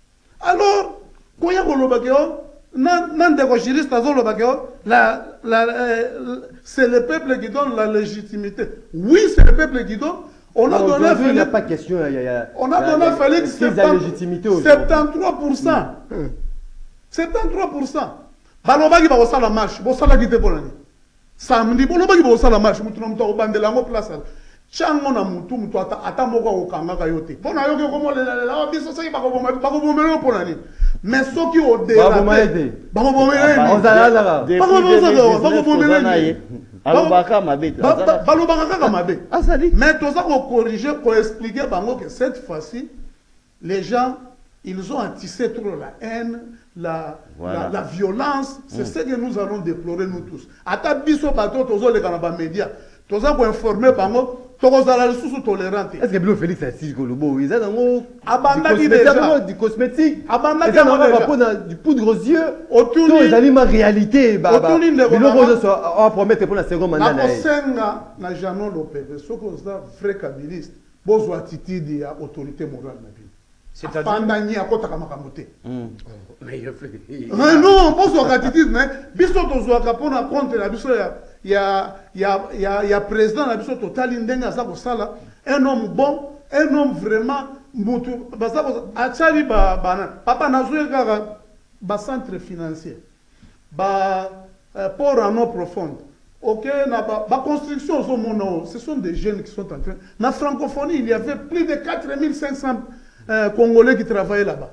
Alors koya kolobakeo nan de juriste azolobakeo la la c'est le peuple qui donne la légitimité. Oui, c'est le peuple qui donne. On a donné à Félix. Il n'y a pas question. On a donné à Félix soixante-treize pour cent. soixante-treize pour cent. Balobaki ba osala marche, bosala kite polani. Samedi bolobaki ba osala marche, mutu na mutu bandela ngo place. Chango na mutu mutu ata ata moko okangaka yote. Pona yoke komo lela la biso saki ba ko boma ba ko bomelo polani. Mais soki o de ba ko maete. Ba ko bomelo. Ozala la. Ba ko bomelo, ba ko bomelo. Alobaka mabe. Balobaka kaka mabe. Mais toza ko corriger, ko expliquer bango que cette fois-ci les gens ils ont attissé trop la haine, la, voilà. la, la violence. C'est mm. ce que nous allons déplorer, nous tous. Ata biso bato, tozo le kanaba média. Toza ko informer bango, tozo la sous tolérante. Est-ce que Bilo Félix a si golobo? Ils ont abandaki déjà du cosmétique. Abandaki déjà du poudre aux yeux. Autour des aliments réalité. Autour de Bilo on va promettre pour la seconde mandat. Na kosenga na Jean Lopez, ce que ça vrai kabiliste. Bozo attitude ya autorité morale na bi. C'est-à-dire pandani akota kamakamute. Mais non, bozo attitude mais biso tozo akapona contre la biso ya ya ya ya ya président la biso total ndenga za ko sala un homme bon, un homme vraiment mutu baza ko achali ba bana papa nazuye kaka ba centre financier ba port en eau profonde. OK, na ba, ba construction au mono, ce sont des jeunes qui sont en train. Na francophonie, il y avait plus de quatre mille cinq cents euh, Congolais qui travaillaient là-bas.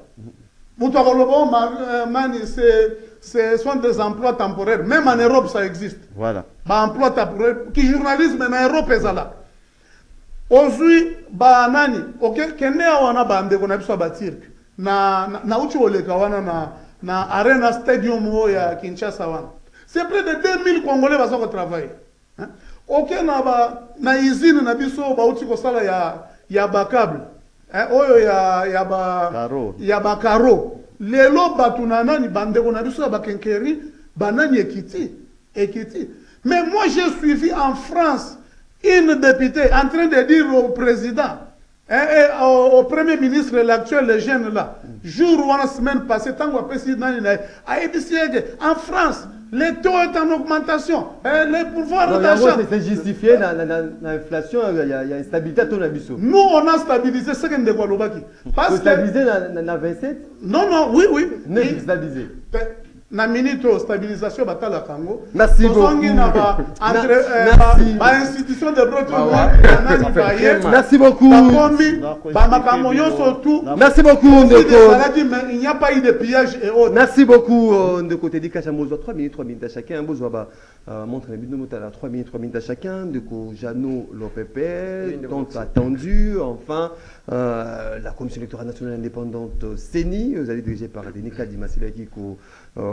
Ce sont des emplois temporaires. Même en Europe, ça existe. Voilà. Ba emploi temporaire qui journalisme en Europe est là. Aujourd'hui, ba nani, OK, kende wana bande kona biso ba cirque. Na na uchi oleka wana na na Arena Stadium ya Kinshasa wana. C'est près de deux mille Congolais qui vont travailler. Ok, na ba na usine na biso ba uti ko sala ya ya ba câble. Eh oyo ya ya ba Caro. Ya ba caro. Lelo batuna nani bande ko na biso ba kenkeri banani ekiti ekiti. Mais moi j'ai suivi en France une députée en train de dire au président et, et au, au premier ministre l'actuel le jeune là jour ou la semaine passée tant qu'on peut nani na en France les taux est en augmentation. Et les pouvoirs d'achat. C'est justifié dans l'inflation, il y a une stabilité à ton abisso. Nous, on a stabilisé ce qu'on doit faire. Parce que. Stabilisé dans vingt-sept? Non, non, oui, oui. Non, stabilisé. Na minute stabilisation batala Congo. Merci beaucoup. Merci. Ba institution de broto. Merci beaucoup. Ba makambo yo surtout. Merci beaucoup Ndeko. Il n'y a pas eu de pillage et autres. Merci beaucoup Ndeko Dédicace à Mozo. trois minutes, trois minutes à chacun. Bozo va montrer les vidéos à trois minutes, trois minutes à chacun. Ndeko Jano Lopepé, tant attendu. Enfin, la Commission électorale nationale indépendante C E N I, vous allez dirigée par Denis Kadima Silaki.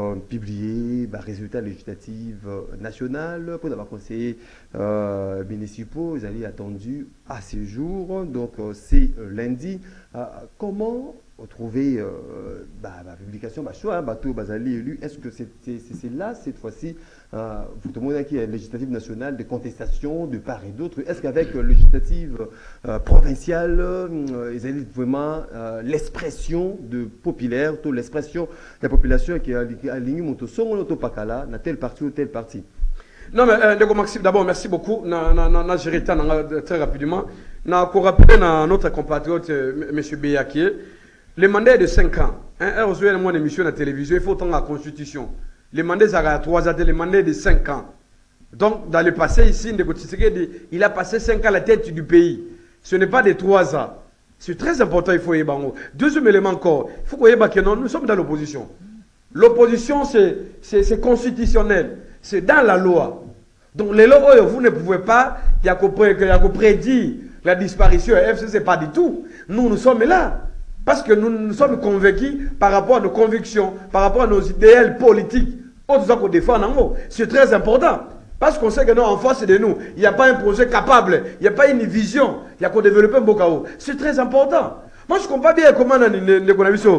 euh, publié bah, résultats législatifs euh, nationaux pour avoir conseillers euh, municipaux. Ils allaient attendus à ce jour, donc euh, c'est euh, lundi. Euh, comment trouver euh, bah, la publication, bah, choix, bah, tout Bazali élu, est-ce que c'est là cette fois-ci, euh, vous tout le monde qui est législative nationale de contestation de part et d'autre, est-ce qu'avec euh, législative euh, provinciale, euh, ils allaient vraiment euh, l'expression de populaire, l'expression de la population qui a aligné mon son, l'auto-pacala, dans tel parti ou tel parti? Non, mais euh, Maxime, d'abord, merci beaucoup. Na, na, na, na géré ça très rapidement. Na, pour rappeler à notre compatriote, euh, M. Beyaké, le mandat est de cinq ans. Hein, vous avez une émission à la télévision, il faut attendre la Constitution. Le mandat est à trois ans, le mandat est de cinq ans. Donc, dans le passé, ici, il a passé cinq ans à la tête du pays. Ce n'est pas de trois ans. C'est très important, il faut y avoir. Deuxième élément encore, il faut qu'on que non, nous sommes dans l'opposition. L'opposition, c'est constitutionnel. C'est dans la loi. Donc, les lois, vous ne pouvez pas, il y a qu'on prédit la disparition de F C C, pas du tout. Nous, nous sommes là. Parce que nous nous sommes convaincus par rapport à nos convictions, par rapport à nos idéaux politiques. Qu'on défend, c'est très important. Parce qu'on sait que non, en face de nous, il n'y a pas un projet capable, il n'y a pas une vision, il y a qu'on développe un beau chaos. C'est très important. Moi, je ne comprends pas bien comment on a vu ça.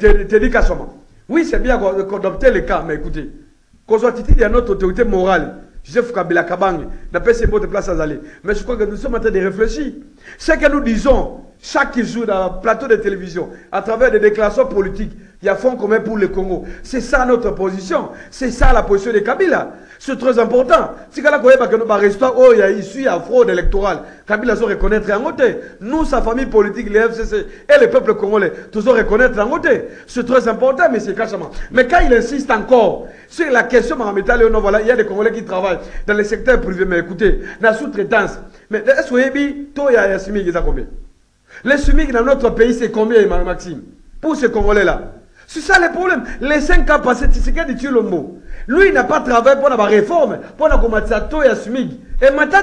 Oui, c'est bien qu'on adopte les cas, mais écoutez, qu'on soit titulé à notre autorité morale. Joseph Kabila Kabang n'a pas ses mots de place à aller. Mais je crois que nous sommes en train de réfléchir. Ce que nous disons chaque jour dans le plateau de télévision, à travers des déclarations politiques, il y a fonds commun pour le Congo. C'est ça notre position. C'est ça la position de Kabila. C'est très important. Si Kabila koyeba que nous restons oh il y a issu à fraude électorale, Kabila doit reconnaître en côté. Nous sa famille politique les F C C et le peuple congolais tous doivent reconnaître en côté. C'est très important mais c'est cachement. Mais quand il insiste encore sur la question Mahamétal voilà, il y a des Congolais qui travaillent dans le secteur privé mais écoutez, la sous-traitance. Mais est-ce que toi il y a Yassimi qui a combien? Les S M I C dans notre pays, c'est combien, Maxime? Pour ces Congolais-là. C'est ça le problème. Les cinq ans passés, c'est ce qu'il dit le mot. Lui, il n'a pas travaillé pour la réforme, pour la combattre et S M I C. Et maintenant,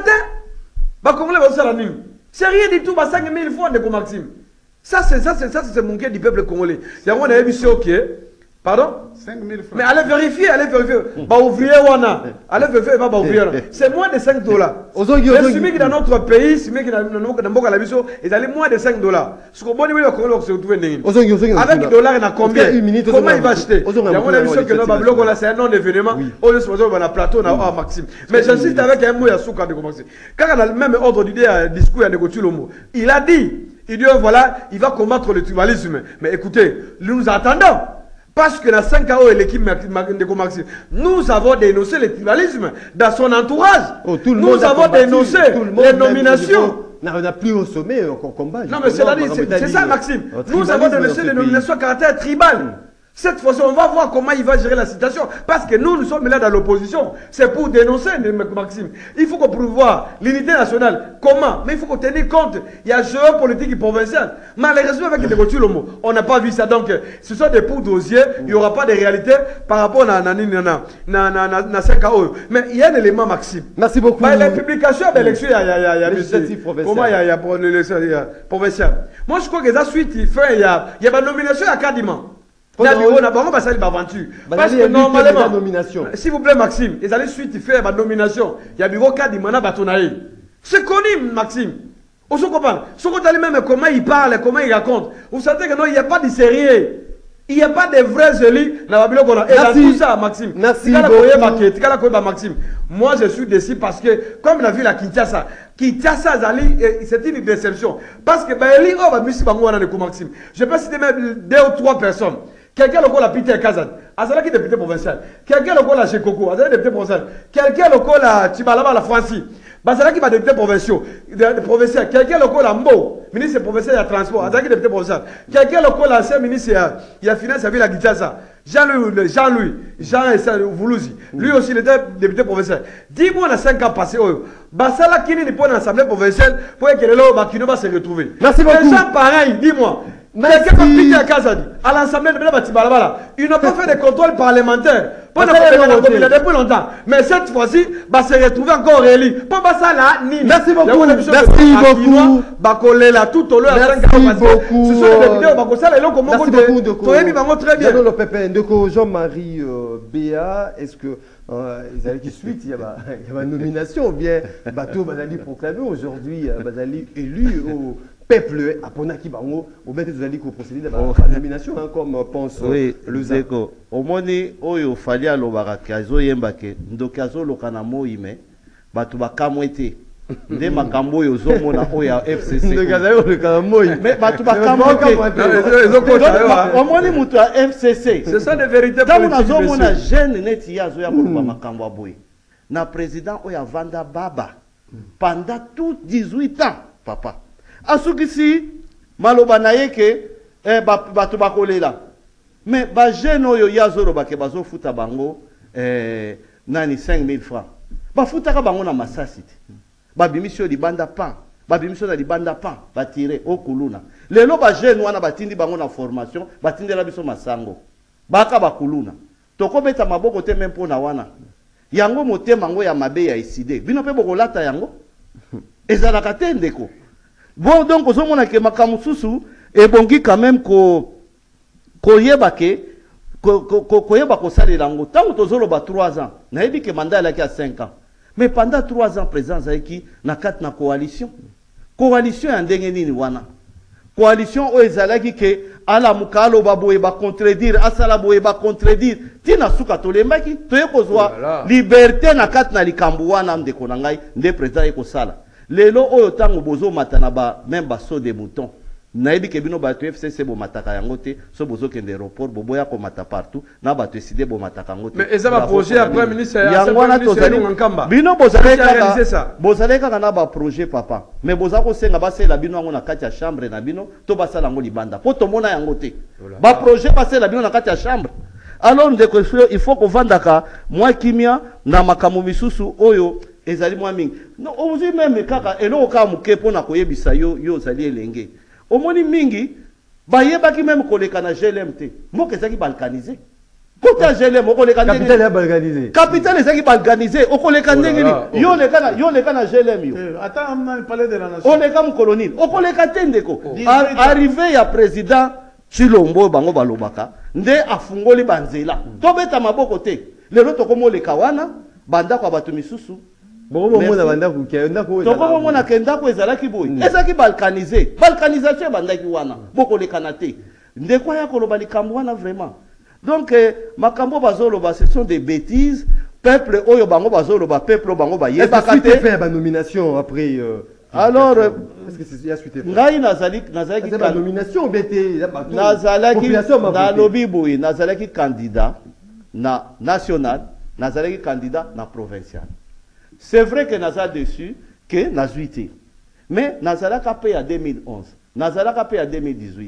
les Congolais vont faire la nuit. C'est rien du tout, cinq mille fois de Maxime. Ça, c'est ça, c'est ça, c'est mon du peuple congolais. Il y a un émission ok. Pardon? cinq mille francs. Mais allez vérifier, allez vérifier. Bah ouvrier wana. Allez vérifier, bah ouvrier. C'est moins de cinq dollars. Les S M I C dans notre pays, les S M I C dans la mission, ils allaient moins de cinq dollars. Ce qu'on va dire, c'est se retrouver avec dollars, il y a combien? Comment il va acheter? Il y a une émission que nous avons, c'est un non événement. On est sur le plateau, on a Maxime. Mais j'insiste avec un mot, il y a Souka de Maxime. Quand on a le même ordre d'idée, discours, il y a négocié le mot. Il a dit, il dit voilà, il va combattre le tribalisme. Mais écoutez, nous attendons. Parce que dans cinq ans, l'équipe de Maxime, nous avons dénoncé le tribalisme dans son entourage. Oh, tout le nous monde avons dénoncé les nominations. On n'a plus au sommet qu'on combat. Non, mais c'est ça, Maxime. Nous avons dénoncé les nominations à caractère tribal. Cette fois-ci, on va voir comment il va gérer la situation. Parce que nous, nous sommes là dans l'opposition. C'est pour dénoncer, Maxime. Il faut qu'on prévoie l'unité nationale. Comment? Mais il faut qu'on tienne compte. Il y a géopolitique et provincial. Malheureusement, avec les Lomo, on n'a pas vu ça. Donc, ce sont des poudres aux yeux. Il n'y aura pas de réalité par rapport à na cinq ans. Mais il y a un élément, Maxime. Merci beaucoup. Bah, les publications d'élection, il y a, il y a, il y a, législatif provincial. Comment il y a, il y a, il y a provincial. Moi, je crois que ça suite, il fait, il y a, il y a ma nomination à quasiment. Parce que normalement, s'il vous plaît Maxime, ils allaient suite faire ma nomination. Il y a bureau cadre Mana Batonaï. C'est connu Maxime. Vous comprenez? Ce qu'on a même comment il parle, comment il raconte. Vous savez que non, il n'y a pas de sérieux. Il n'y a pas de vrais élus dans la bureau. Et dans tout ça, Maxime. Merci beaucoup. Maxime. Moi, je suis déçu parce que, comme on a vu la Kinshasa, Kinshasa, c'est une déception. Parce que, Maxime, je peux citer même deux ou trois personnes. Quelqu'un qui a Peter Kazan, Azala qui est député provincial. Quelqu'un qui a Chekoko, Azala député provincial. Quelqu'un qui a Tibalaba la Francie. Bazala qui est député provincial. Quelqu'un qui a Mbo, ministre provincial de transport. Azala qui est député provincial. Quelqu'un qui a ancien ministre de la finance avec la Kinshasa. Jean-Louis, Jean-Louis, Jean Voulouzi. Lui aussi, il était député provincial. Dis-moi, on a cinq ans passés. Basala qui n'est pas dans l'Assemblée provinciale pour que le Bakino va se retrouver. Merci beaucoup. Les gens pareils, dis-moi. Quelqu'un comme Peter Kazadi, à l'Assemblée de Batibalabala, ils n'ont pas fait de contrôle parlementaire Pour depuis longtemps. Mais cette fois-ci, va se retrouver encore réélu. Pour ça là, ni. Merci beaucoup. Merci beaucoup. Bacolé là tout au long. Merci beaucoup. Ce sont des vidéos. Bacosa là, comment Merci beaucoup de quoi. Très bien. Le Pépin de Jean-Marie Béa. Est-ce que ils allaient qui suite il y a une nomination ou bien bateau Bazali proclamé aujourd'hui Bazali élu au peuple à Ponaki Bango au même vous allez procéder à la nomination comme pense le Zeko au moni oyo fali alobaka kazo yembake ndokazo lokana moime batu bakamwete nde makambo oyo ozomona oyo F C C ndokazo lokana moime mais batu bakamwete au moni mutu ya F C C c'est ça de vérité politique na zomona jeune neti yazo ya koloba makambo aboye na président oyo avanda baba pendant tout dix-huit ans papa asukisi maloba na yeke eh, bato bakolela mais ba jeune oyo yazoloba ke bazofuta bango eh, nani cinq mille francs bafutaka bango na masasi te babimisio libanda pan babimisio na libanda pan batire okuluna lelo ba jeune wana batindi bango na formation batindela biso masango baka bakuluna tokobeta maboko te même pona wana yango motema ngo ya mabe ya iside bino pe bokolata yango ezalaka te ndeko. Bon, donc, aux hommes qui makamususu et bongi quand même ko koyebake ko ko koyeba ko sali lango tant tozolo ba trois ans na ebi ke mandat la ki à cinq ans mais pendant trois ans présence avec na quatre na coalition coalition ya ndenge nini wana coalition o ezalaki ke ala mukalo baboye ba contredire asala boye ba contredire tina suka tolembaki toyekozwa liberté na quatre na likambu wana ndeko na ngai nde président ko sala lelo oyo tango bozo matana ba même ba so de mouton nayebi ke bino bato F C C bo mataka yango te so bozo kende aéroport boboya ko mata partout na bato décider bo mataka yango te mais eza ba projet après ministre ya ngwana tozali bino bozaleka kaka bozaleka kaka na ba projet papa mais boza ko senga basela bino yango na kati ya chambre na bino to basala yango libanda po to mona yango te ba projet basela bino na kati ya chambre alors ndeko il faut ko vandaka moi kimia na makamu misusu oyo ezali mwa mingi no ozi meme kaka eloko ka muke pona koyebisa yo yo zali elenge omoni mingi bayebaki même koleka na G L M T moko ezaki balkanisé kota G L M okoleka ndenge capitale ya balkanisé capitale ezaki balkanisé okoleka ndenge ni yo leka na yo leka na G L M yo attends amna palais de la nation oleka mu colonel okoleka tendeko arrivé ya président Chilombo bango balobaka nde afungoli banzela tobeta maboko te lelo tokomoleka wana banda kwa batu misusu bon mona banda ku ke ndako toko mona ke ndako ezalaki boy ezaki balkanisé balkanisation bandaki wana boko le kanate ndeko ya koloba likambo wana vraiment donc eh, makambo bazoloba ce sont des bêtises peuple oyo bango bazoloba peuple bango ba yebaka te faire ba nomination après euh, alors est-ce que c'est ya suite ngai nazali nazali ki nomination bete nazalaki na lobby boy nazalaki candidat na national nazalaki candidat na provincial. C'est vrai que Nazar dessus, que Nazuité. Mais Nazara Kapé à deux mille onze, Nazara Kapé à deux mille dix-huit.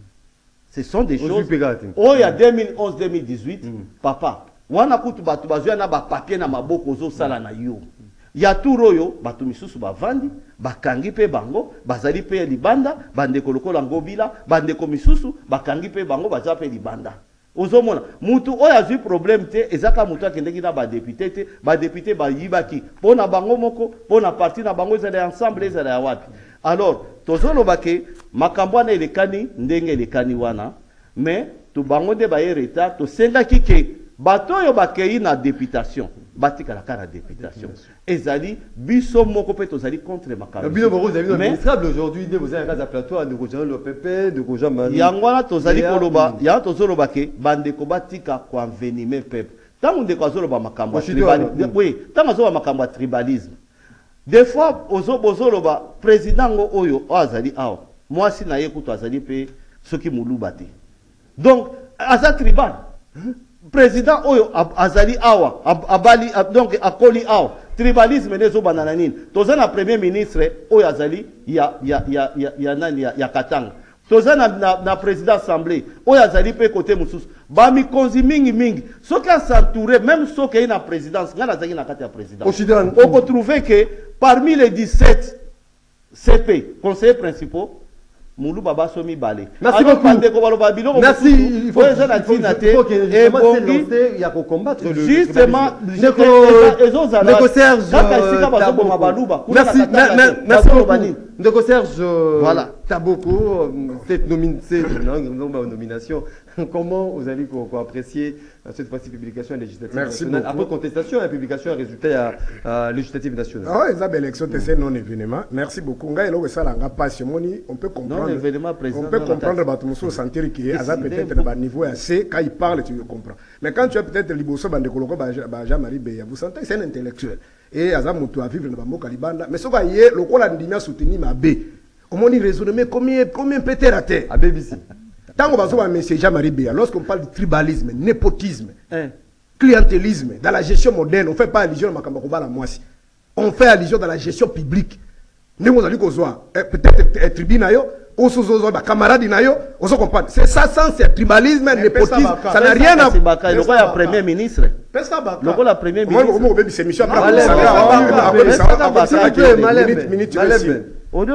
Ce sont des choses. Oh, il y a deux mille onze deux mille dix-huit, papa. Wana kutu batu bazua na ba papier na maboko zo sala na yo. Ya turoyo batu misusu ba vandi, bakangi pe bango, bazali pe libanda, bande koloko ngobila, bande komisusu, bakangi pe bango baza pe libanda. Ozomona mutu oya zui problème te ezaka mutu akendeki na ba député te ba député ba yibaki pona bango moko pona parti na bango ezala ensemble ezala ya wapi alors tozolo bake makambo na elekani ndenge elekani wana mais to bango de ba yereta to senga kike bato yo bakei na députation batika la kana députation ezali biso moko pe tozali contre makambo bino boko zali administrable aujourd'hui de vous avez un plateau de Jean le P P de Jean Marie yangwana tozali koloba ya tozolo bake bande ko batika ko envenimer peuple tango ndeko azoloba makambo tribalisme oui tango azoloba makambo tribalisme des fois ozo bozoloba président ngo oyo azali awa mwasi na ye kuto azali pe soki muluba te donc aza tribal président oyo azali awa abali donc akoli awa tribalisme nezo banana nini toza na premier ministre oyo azali ya ya ya ya, ya nani ya, ya Katanga toza na, na, na président assemblée oyo azali pe côté mususu ba mikonzi mingi mingi soki s'entourer même soki ina présidence ngana azali na kati ya présidence on peut trouver que parmi les dix-sept C P conseillers principaux Moulou Baba Somi Balé. Merci beaucoup. Merci. Il faut, il faut, il faut que justement il y a pour combattre le justement Ndeko Serge. Merci. Merci beaucoup. Ndeko Serge. Voilà. T'as beaucoup cette nomination. Comment vous allez apprécier cette fois-ci publication législative nationale après contestation et publication et résultat à législative nationale? Ah, les élections c'est non événement. Merci beaucoup. On peut comprendre. On peut comprendre que sentir qu'il y a peut-être un niveau assez quand il parle tu comprends. Mais quand tu as peut-être Liboso Bandekoloko Jean-Marie Beya, vous sentez c'est un intellectuel et Azamutu à vivre dans le Kalibanda. Mais ce que hier le rôle a soutenu ma B. Comment il raisonne mais combien combien peut-être à terre à B B C. Tant qu'on va voir M. Jean-Marie Béa, lorsqu'on parle de tribalisme, népotisme, hein, clientélisme, dans la gestion moderne, on ne fait pas allusion à la moitié. On fait allusion dans la gestion publique. Nous allons peut-être tribunal, ou camarades, on se comprend. C'est ça, sans c'est tribalisme, népotisme, ça n'a rien à voir. Le roi est premier ministre. Le roi est premier ministre. C'est Michel moi,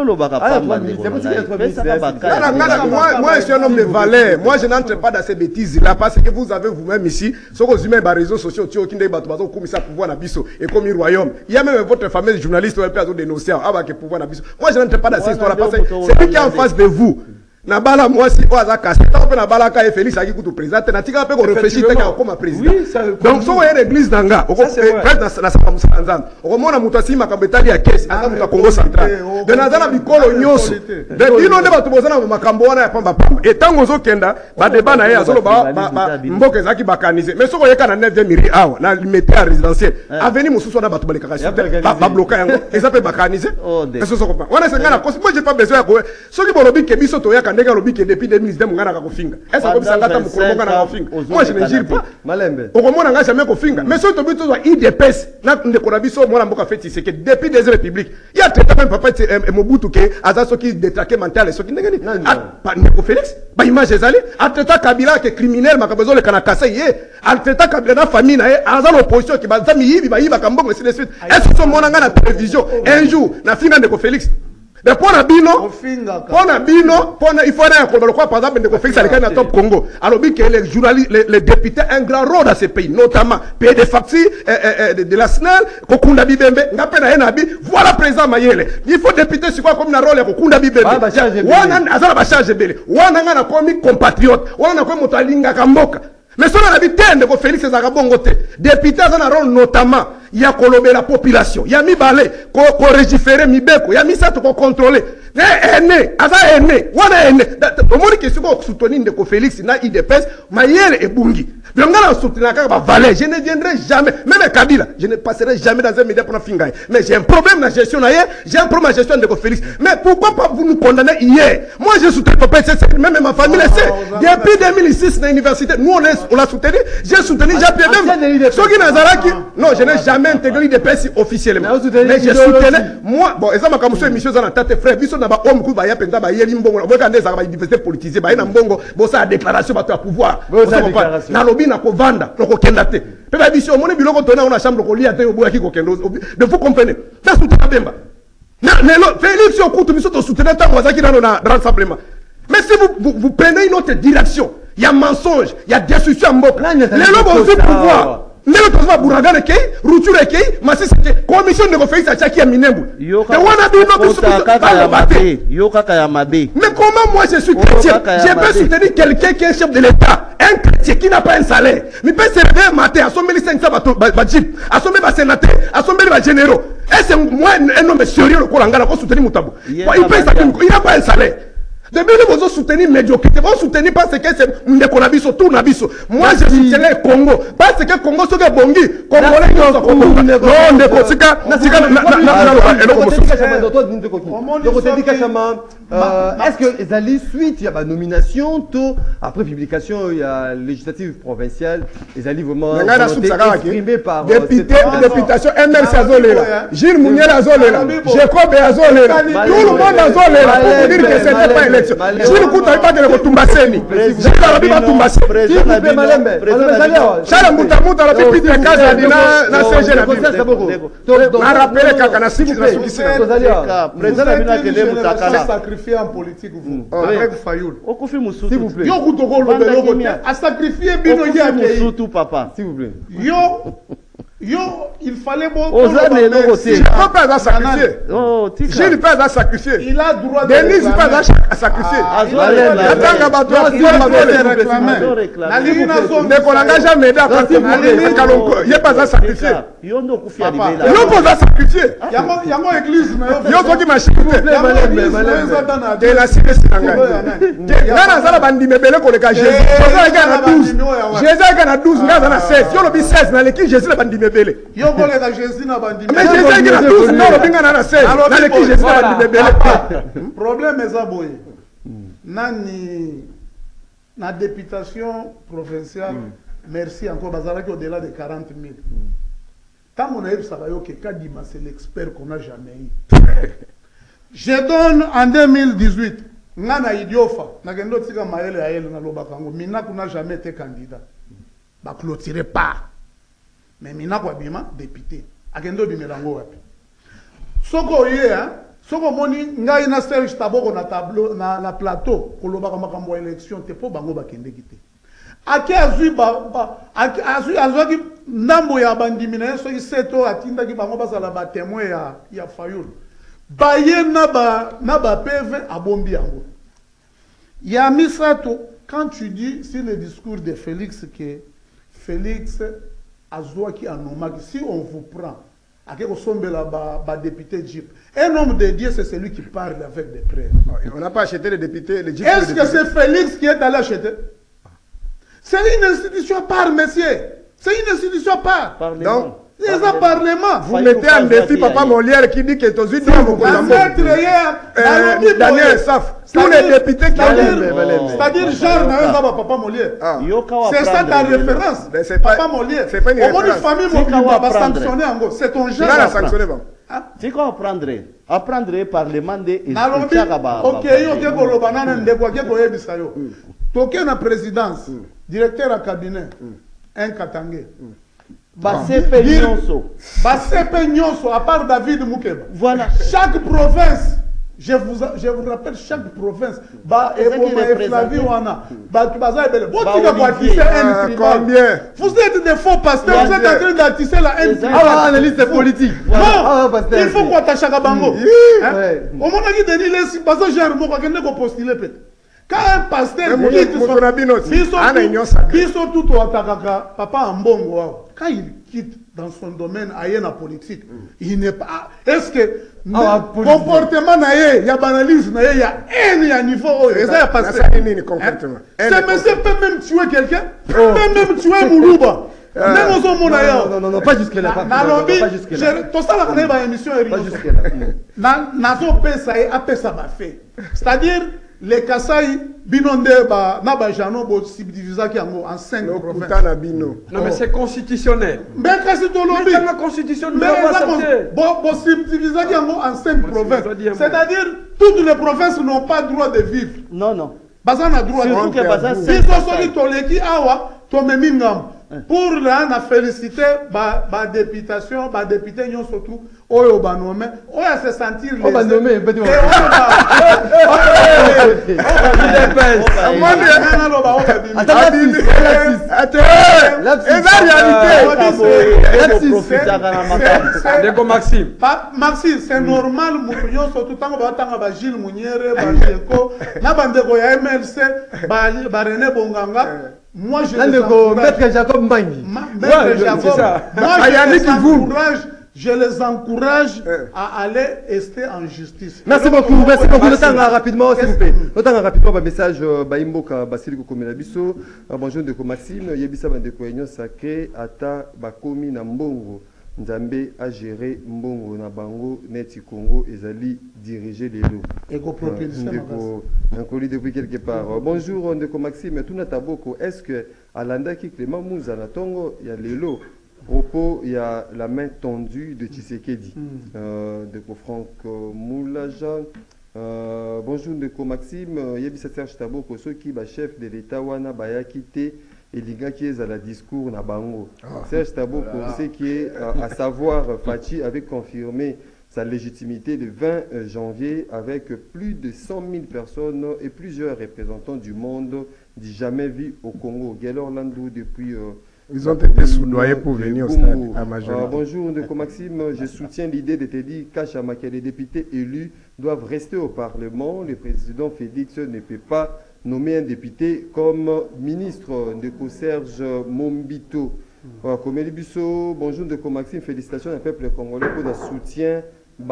moi, je suis un homme de valeur. Moi, je n'entre pas dans ces bêtises-là parce que vous avez vous-même ici, sur vos humains, les réseaux sociaux, qui ont comme ça pouvoir n'abisso et comme le royaume. Il y a même votre fameux journaliste qui a dénoncé avec pouvoir n'abisso. Moi, je n'entre pas dans ces histoires-là parce que c'est lui qui est en face de vous. Nabala moi si oza cassé tant que Nabala ka Félix a qui tout président na tika pe ko réfléchir tant comme président donc so une église d'anga au fait na na sapamusa nzambe au mona mutu asima kabetali ya caisse ata mutu Congo central de nazana bikolo nyoso de bino nde batu bozana makambo wana ya pamba pamba et tango zo kenda ba débat na ye azolo ba mboke zaki bakaniser mais soko yeka na neuvième miri awa na limité à résidentiel avenir mususu na batu baleka kasi ba bloquer yango eza pe bakaniser mais so soko wana sengana cause moi j'ai pas besoin ko soki bolobi ke biso to yaka ndenge lobi ke depuis deux mille dix mungana ka kofinga est-ce que ça ngata mukolo ngana ka kofinga moi je ne gire pas malembe okomona nga jamais kofinga mais soki to biso to I D P S na ndeko na biso mwana mboka feti c'est que depuis des républiques il y a traité même papa Mobutu ke aza soki détraqué mental soki ndenge ni pas ndeko Félix ba image ezali ateta Kabila ke criminel makabezo le kana kasa ye ateta Kabila na famille na ye aza l'opposition ki ba zami yibi ba yiba kambongo ainsi de suite est-ce que so mona nga na télévision un jour na finga ndeko Félix mais pour Nabino, pour Nabino, il faut aller à par exemple, de Félix à l'école Top Congo. Alors, que les journalistes, les, les députés, un grand rôle dans ces pays, notamment P D Faxi, de la S N E L, Kokunda Bibembe, Napena Nabi, voilà président Mayele. Il faut député sur quoi comme un rôle Kokunda Bibembe. Wana Azara Bacharge Bele, Wana na komi compatriote, Wana komi Motalinga Kamboka. Mais ce qu'on a dit, de Félix Zagabongote, député dans un rôle notamment, il y a colobé la population, il y a mis balé, qu'on régiférer mi beko, il y a mis ça pour contrôler. Mais aîné, Aza aîné, Wana aîné. Au moins que ce qu'on soutient de Félix, na I D P S, Mayele et Bungi. Le gars soutient la Valais, je ne viendrai jamais, même Kabila, je ne passerai jamais dans un média pour la fingaille. Mais j'ai un problème dans la gestion hier, j'ai un problème dans la gestion de Félix. Mais pourquoi pas vous nous condamner hier? Moi je soutiens papa, même ma famille, c'est depuis deux mille six dans l'université, nous on est on l'a soutenu, j'ai soutenu Jean-Pierre Bemba. Soki Nazaraki, non, je n'ai jamais intégré l'I D P S officiellement. Mais je soutenais, moi, bon, et ça m'a comme ça, émission dans la tête frère, biso na ba homme ku ba ya penda ba yeli mbongo, bo kande za ba diversité politisée, ba ina mbongo, bo sa déclaration ba to pouvoir. Na lobi na ko vanda, na ko kenda te. Pe ba biso moni biloko tona on a chambre ko lia te obo ya ki ko kendo. De vous comprenez. Ça soutenu Bemba. Na lelo Félix okutu biso to soutenir tant wazaki na na rassemblement. Mais si vous, vous, vous prenez une autre direction, il y a mensonge, il y a destruction en mot. Les lobes ont pouvoir. Ne le pas bouraga le kei, routure le kei, massi c'était commission de Félix à Tchaki à Minembu. Mais comment moi je suis chrétien, je peux soutenir quelqu'un qui est chef de l'État, un chrétien qui n'a pas un salaire, mais peut se réveiller matin, à son mille cinq cents bajip, à son mille sénateur, à son mille généraux. Et c'est moi un homme sérieux le Koranga, pour soutenir Moutabou. Il n'a pas un salaire. Depuis que vous soutenez médiocrité, vous soutenez parce que c'est Ndekonabiso, tout Nabiso. Moi, je soutiens le Congo. Parce que Congo, c'est que Bongi, Congolais, non, Congo. Non, Ndeko, c'est que, est-ce que Zali, suite, il y a la nomination, tout, après publication, il y a législative provinciale, Zali vraiment exprimé par. Député, députation, M L C Azolela, Gilles Mouniel Azolela, Jacob Azolela, tout le monde Azolela, pour vous dire que ce n'est pas élection. Jules Kuta il pas de Tumbaseni. Jules Arabi va Tumbaseni. Président Malembe. Chala Muta Muta la petite casa dina na C G na biso. Na rappelé kaka na siki na suki sina. Président Abina Kende Mutakala. Sacrifié en politique vous. Avec Fayoul. Okufi Musutu. S'il vous plaît. Yo Kutoko le belo a sacrifié bino ya Musutu papa. S'il vous plaît. Yo Yo, il fallait bon. Aux années, non, Gilles ne peut pas sacrifier. Oh, Gilles ne peut pas sacrifier. Il a droit de Denise ne peut pas sacrifier. Attends, Bato, il n'a jamais d'aide quand il n'est pas sacrifié. Il n'est pas sacrifié. Il y a une église. Il y a une machine. De la cité Sinanga. Nana Zala Bandi Mebele Koleka Jésus. Jésus a douze. Jésus a douze. Jésus a seize. Il y a seize. Dans l'équipe Jésus a Bandi Mebele. Yo kolega Jésus na bandi. Mais Jésus a douze. Non, le binga na seize. Dans l'équipe Jésus a Bandi Mebele. Problème est aboyé. Nani na députation provinciale. Merci encore Bazaraki au-delà de quarante mille. Tant on a eu ça, Kadima c'est l'expert qu'on n'a jamais eu. Je donne en deux mille dix-huit. Nana Idiofa, Nagendo Tika Maël Aël na Lobakango, Minako n'a jamais été candidat. Bah clôturer pas. Mais Minako Abima, député. Agendo Bimelango Wapi. Soko yé, hein, Soko Moni, Ngai na Serge Taboko na tableau, na, na plateau, Kolobaka Makambo élection, te po bango bakende kité. Ake azui ba, ba azui azui ki ndambo ya bandimina so ki seto atinda ki bango basala ba témoin ya ya Fayoul. Baye na ba na ba P V abombi yango. Ya misato quand tu dis sur le discours de Félix que Félix azoi ki anoma si on vous prend ake ko sombela ba ba député Jeep. Un homme de Dieu c'est celui qui parle avec des preuves. On n'a pas acheté les députés les Jeep. Est-ce que c'est Félix qui est allé acheter? C'est une institution à part, monsieur. C'est une institution à part. Parlement. Donc, c'est un parlement. Vous mettez en défi Papa Molière qui dit que tous les Daniel Saf, tous les députés qui ont. C'est-à-dire, genre, Papa Molière. C'est ça ta référence. Papa Molière. C'est pas une référence. Au moins, une famille va sanctionner en gros. C'est ton genre. C'est quoi apprendre? Apprendre parlement de. Ok, ok, Kolobana, Ndekwa, ok, Bisayo. Toké na présidence, directeur à cabinet, un Katangé. Basepe Nyonso. Basepe Nyonso, à part David Moukeba. Voilà. Chaque province, je vous, je vous rappelle, chaque province, bah, et Flavie Wana, bah, tu vas aller. Vous êtes combien? Vous êtes des faux pasteurs, vous êtes en train d'attisser la haine. Ah, analyse politique. Non, il faut qu'on attache à Bango. Au moment où il est parce que j'ai un mot qui postuler peut-être. Quand un pasteur quitte son tout au Atakaka, papa Mbongo, quand il quitte dans son domaine ailleurs la politique, il n'est pas. Est-ce que le comportement il y a banalisme, il y a haine, il y a niveau. C'est monsieur peut même tuer quelqu'un, peut même tuer Moulouba. Même aux hommes non, non, non, pas jusque-là. Pas jusque-là. Tout ça, la émission est pas jusque-là. Nazo pesa et apesa ba fait. C'est-à-dire, les Kasaï, binonde ba na ba jano bo subdivisa ki en cinq provinces. Non mais c'est constitutionnel. Mais kasi to lobby. Mais la constitution nous mais bo bo subdivisa ki en cinq provinces. C'est-à-dire toutes les provinces n'ont pas droit de vivre. Non non. Baza na droit de vivre. Si so so ki toleki awa to memingam. Pour là, on a félicité la députation, la députée, nous surtout, Oyo Banome, Oyo se sentir les. Oh, Banome, petit peu. Maxime. Maxime, c'est normal, nous surtout, tant que va Gilles Mouniere, Bajeko, na bandeko ya M L C, ba René Bonganga. Moi, je les encourage. Maître Jacob Mbangi. Maître Jacob. Moi, je les encourage. Je les encourage à aller rester en justice. Merci beaucoup. Merci beaucoup. Notanga rapidement, s'il vous plaît. Notanga rapidement un message. Baimboka Basiliko Komelabiso. Bonjour de Maxime. Yebisa Bandeko Union Sacré. Ata Bakomi Nambongo. Nzambe a géré Mbongo na Bango Neti Congo ezali diriger les lots. Éco-propulsion. Inclus depuis quelque part. Bonjour Ndeko Maxime, tout Nataboko. Est-ce que à l'Andaki Clément Mouza na Tongo il y a les lots. Propos, il y a la main tendue de Tshisekedi. Mm. Euh, Ndeko Franck Moulajan. Euh, bonjour Ndeko Maxime, Yebisa Serge Taboko, ceux qui ba chef de l'État wana baya quitté et les gars qui est à la discours na bango. Ah. Serge Taboko, ce qui est euh, à savoir Fachi avait confirmé sa légitimité le vingt janvier avec plus de cent mille personnes et plusieurs représentants du monde du jamais vu au Congo. Gaylor Landou depuis euh, Ils ont été soudoyés pour venir au stade à majorité. Euh, bonjour Ndeko Maxime, je soutiens l'idée de te dire Kachama que les députés élus doivent rester au Parlement. Le président Félix ne peut pas nommer un député comme ministre. Ndeko Serge Mombito. Euh, Komeli Bisso, bonjour Ndeko Maxime, félicitations au peuple congolais pour le soutien.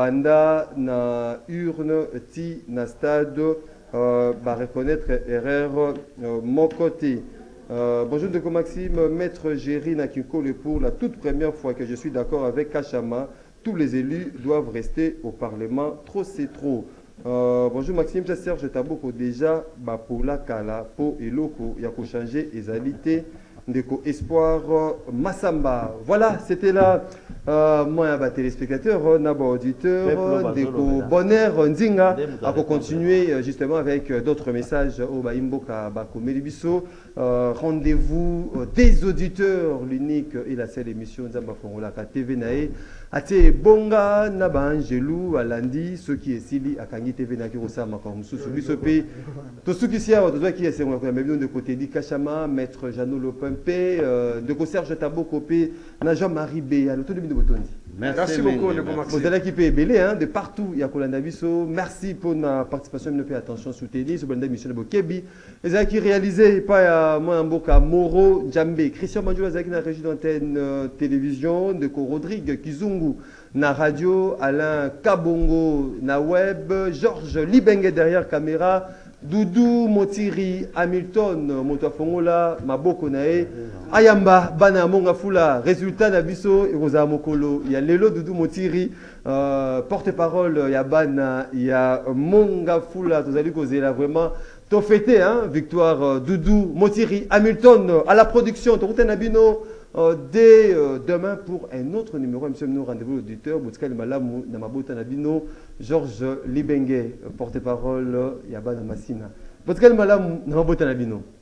Banda na urne ti na stade euh, va reconnaître erreur euh, mon côté. Euh, bonjour Ndeko Maxime, maître Géry Nakikole, pour la toute première fois que je suis d'accord avec Kachama, tous les élus doivent rester au Parlement, trop c'est trop. Euh, bonjour Maxime, je Serge Taboko déjà bah, pour la Kala, pour Eloko, il y a qu'à changer les alités. Ndeko Espoir Massamba. Voilà, c'était là, euh, moi, bah, téléspectateur, Nabo auditeur, Ndeko Bonheur Nzinga, à continuer justement avec d'autres messages au Baimboka Bakomeli Bisso. Euh, Rendez-vous euh, des auditeurs, l'unique et la seule émission Nzamba Fongola T V Nae. Ate Bonga Naba Angelou Alandi, ceux qui est Sili Akangi T V Naki Rosa Makamoussou, celui ce pays. Tout ceux qui s'y a, tout ceux qui est de côté dit Kachama, maître Jeannot Lopempe, de Serge Tabokopé, Naja Marie B, à l'auto de Botondi. Merci beaucoup, Ndeko Maxime. Vous allez équiper belé, hein, de partout, il y a Kolanda Bisso. Merci pour la participation, ne payez attention sous Télé, sur Banda Mission de Bokebi. Les gens qui réalisé, pas moi, Mboka, Moro, Djambé, Christian Mandjoula, Zaki, na régie d'antenne télévision, de Ko Rodrigue, Kizungu, na radio, Alain Kabongo, na web, Georges Libenge derrière caméra. Doudou Motiri Hamilton Motoafongola Maboko Nae Ayamba Bana Monga Fula résultat d'Abisso et Rosa Mokolo il y a Lelo Doudou Motiri euh, porte-parole il y a Bana il y a Monga Fula vous allez causer là vraiment t'as fêté hein victoire euh, Doudou Motiri Hamilton euh, à la production t'as Nabino euh, dès euh, demain pour un autre numéro monsieur nous rendez-vous l'auditeur Boutskal Malamu Namabota Nabino Georges Libenge, porte-parole, Yabana Massina. Votre calme là, n'a pas beau